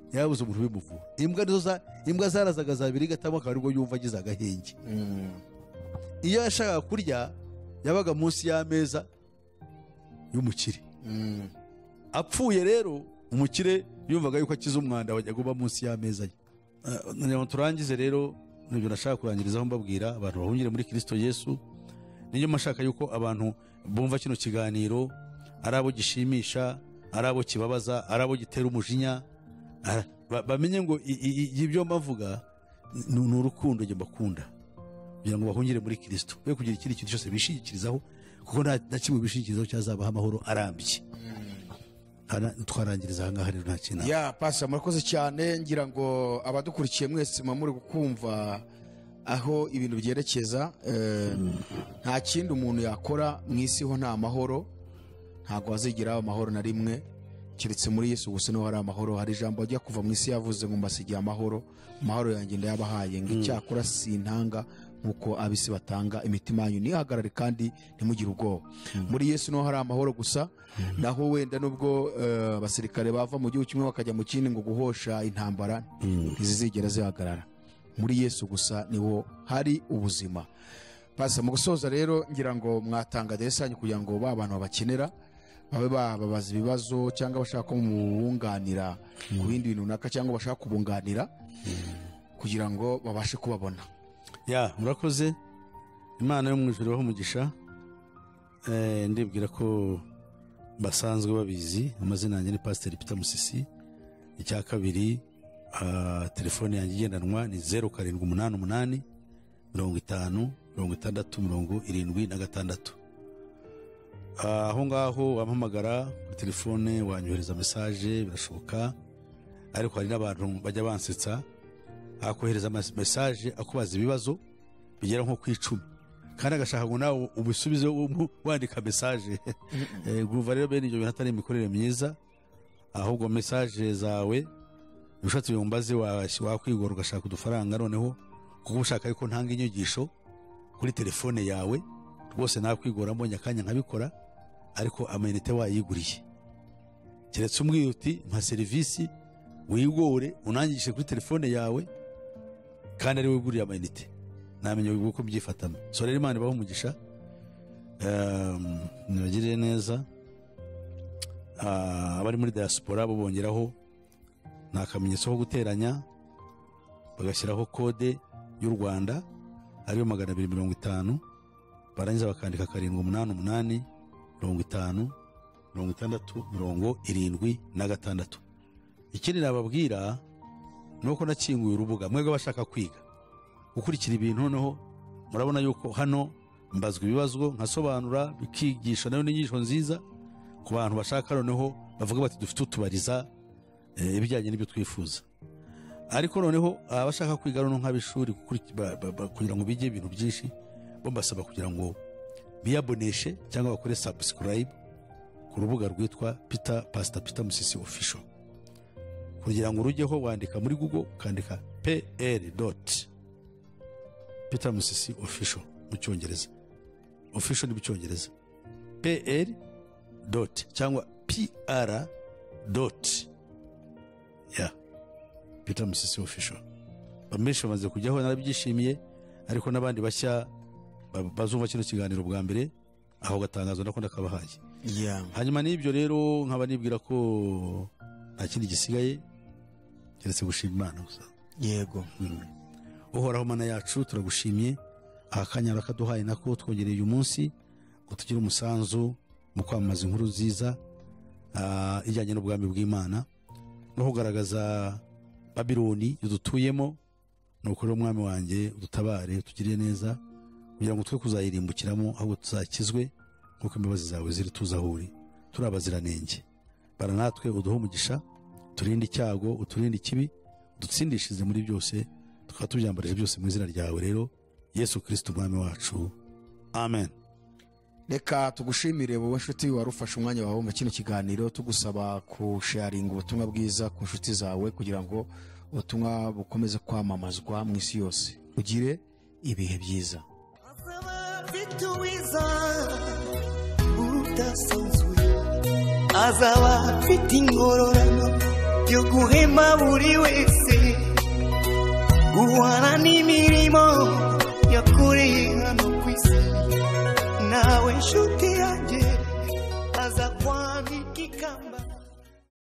yabuze umuntu ubimuvura. Imbwa zarazaga zabirigatamo akaba aribwo yumva agize agahenge. Iyo yashakaga kurya yabaga munsi y'ameza y'umukire. Apfuye rero umukire yumvaga yuko akize umwanda wajya guba munsi y'ameza ye. Turangize rero nibyo nashaka kurangirizaho mbabwira abantu bahungire muri Kristo Yesu. Niyo mashaka yuko abantu bumva kino kiganiro ari abo gishimisha, ari abo kibabaza, ari abo gitera umujinya, bamenye ngo ibyo mbavuga ni urukundo njye mbakunda, kugira ngo bahungire muri Kristo, be kugira ikindi kintu cyose bishingikirizaho, kuko nta kimwe bishingikirizaho cyazabaha amahoro arambye. Twarangiriza aha ngaha rero nta kintu. Pastor murakoze cyane, ngira ngo abadukurikiye mwese muri gukumva aho ibintu byerekeza. Nta kindi umuntu yakora mu isi ho nta mahoro, ntabwo hazigera amahoro na rimwe keretse muri Yesu gusa niho hari amahoro. Hari ijambo ajya kuva mu isi yavuze ngo mbasigiye amahoro yanjye ndayabahaye, ngo icyakora sintanga nkuko abisi batanga, imitima yanyu nihagarare kandi ntimugire ubwoba. Muri Yesu niho hari amahoro gusa. Naho wenda nubwo abasirikare bava mu gihugu kimwe bakajya mu kindi ngo guhosha intambara ntizizigera zihagarara. Muri Yesu gusa niho hari ubuzima. Pastor mu gusoza rero ngira ngo mwatanga desanyu kugira ngo ba bantu babakenera babe babaza ibibazo cyangwa bashaka ko mubunganira ku bindi bintu runaka cyangwa bashaka kubunganira kugira ngo babashe kubabona. Murakoze. Imana yo mu ijuru baho umugisha. Ndibwira ko basanzwe babizi amazina yanjye ni Pastor Peter Musisi. Icya kabiri telefone yanjye igendanwa ni 0788 50 66 76. Aho ngaho wampamagara kuri telefone wanyohereza message birashoboka, ariko hari n'abantu bajya bansetsa akohereza message akubaza ibibazo bigera nko ku 10 kandi agashaka ngo nawe ubisubize wandika message. Guva rero bene ibyo bintu atari imikorere myiza, ahubwo message zawe ushatse bimbaze wakwigora ugashaka udufaranga noneho kuko ushaka yuko ntanga inyigisho kuri telefone yawe rwose nakwigora mbonye akanya nkabikora, ariko amayinite wayiguriye. Keretse umbwiye uti mpa serivisi wigore unangishe kuri telefone yawe kandi ari wiguriye amayinite, namenye uko byifatamo. So rero Imana ibaho umugisha, nibagirire neza. Abari muri diaspora bo bongeraho nta kamenyetso ko guteranya bagashyiraho kode y'u Rwanda ariyo 250, barangiza bakandika 788 50 66 76. Ikindi nababwira nuko nakinguye urubuga mwebwe bashaka kwiga gukurikira ibintu, noneho murabona yuko hano mbazwa ibibazo nkasobanura bikigisha, nayo n'inyigisho nziza ku bantu bashaka noneho bavuga bati dufite utubariza ibijyanye n'ibyo twifuza. Ariko noneho abashaka kwiga noneho nk'abishuri kugira ngo bige ibintu byinshi, bo mbasaba kugira ngo biyaboneshe cyangwa bakore subscribe ku rubuga rwitwa Pastor Peter Musisi Official. Kugira ngo urujyeho wandika muri Google ukandika Peter Musisi Official mu Cyongereza. Official ni mu Cyongereza. cyangwa PR. Peter Musisi Official. Bamesha bamaze kujyaho narabyishimiye, ariko n'abandi bashya bazumva kino kiganiro bwa mbere aho gatangazo ndakunda kabahaye. Hanyuma n'ibyo rero nkaba nibwira ko nta kindi gisigaye keretse gushima Imana gusa. Yego. Uhoraho Mana yacu turagushimiye akanya rakaduhaye nako twongereye uyu munsi ngo tugire umusanzu mu kwamamaza inkuru nziza ijyanye n'ubwami bw'Imana no kugaragaza Babiloni dutuyemo. Nuko rero umwami wanjye udutabare tugiriye neza kugira ngo twe kuzayirimbukiramo, ahubwo tuzakizwe nkuko imbabazi zawe ziri tuzahuri turabaziranenge. Bara natwe uduhe umugisha, turinde icyago, uturinde ikibi, dutsindishize muri byose, tukaba tubyambarije byose mu izina ryawe rero Yesu Kristo umwami wacu. Amen. Reka tugushimire wowe nshuti warufashe umwanya wawe mu kino kiganiro, tugusaba kusharinga ubutumwa bwiza ku nshuti zawe kugira ngo ubutumwa bukomeze kwamamazwa mu isi yose. Ugire ibihe byiza. Azaba afite ingororano yo guhema buri wese guhana n'imirimo yakoreye hano ku isi nawe nshuti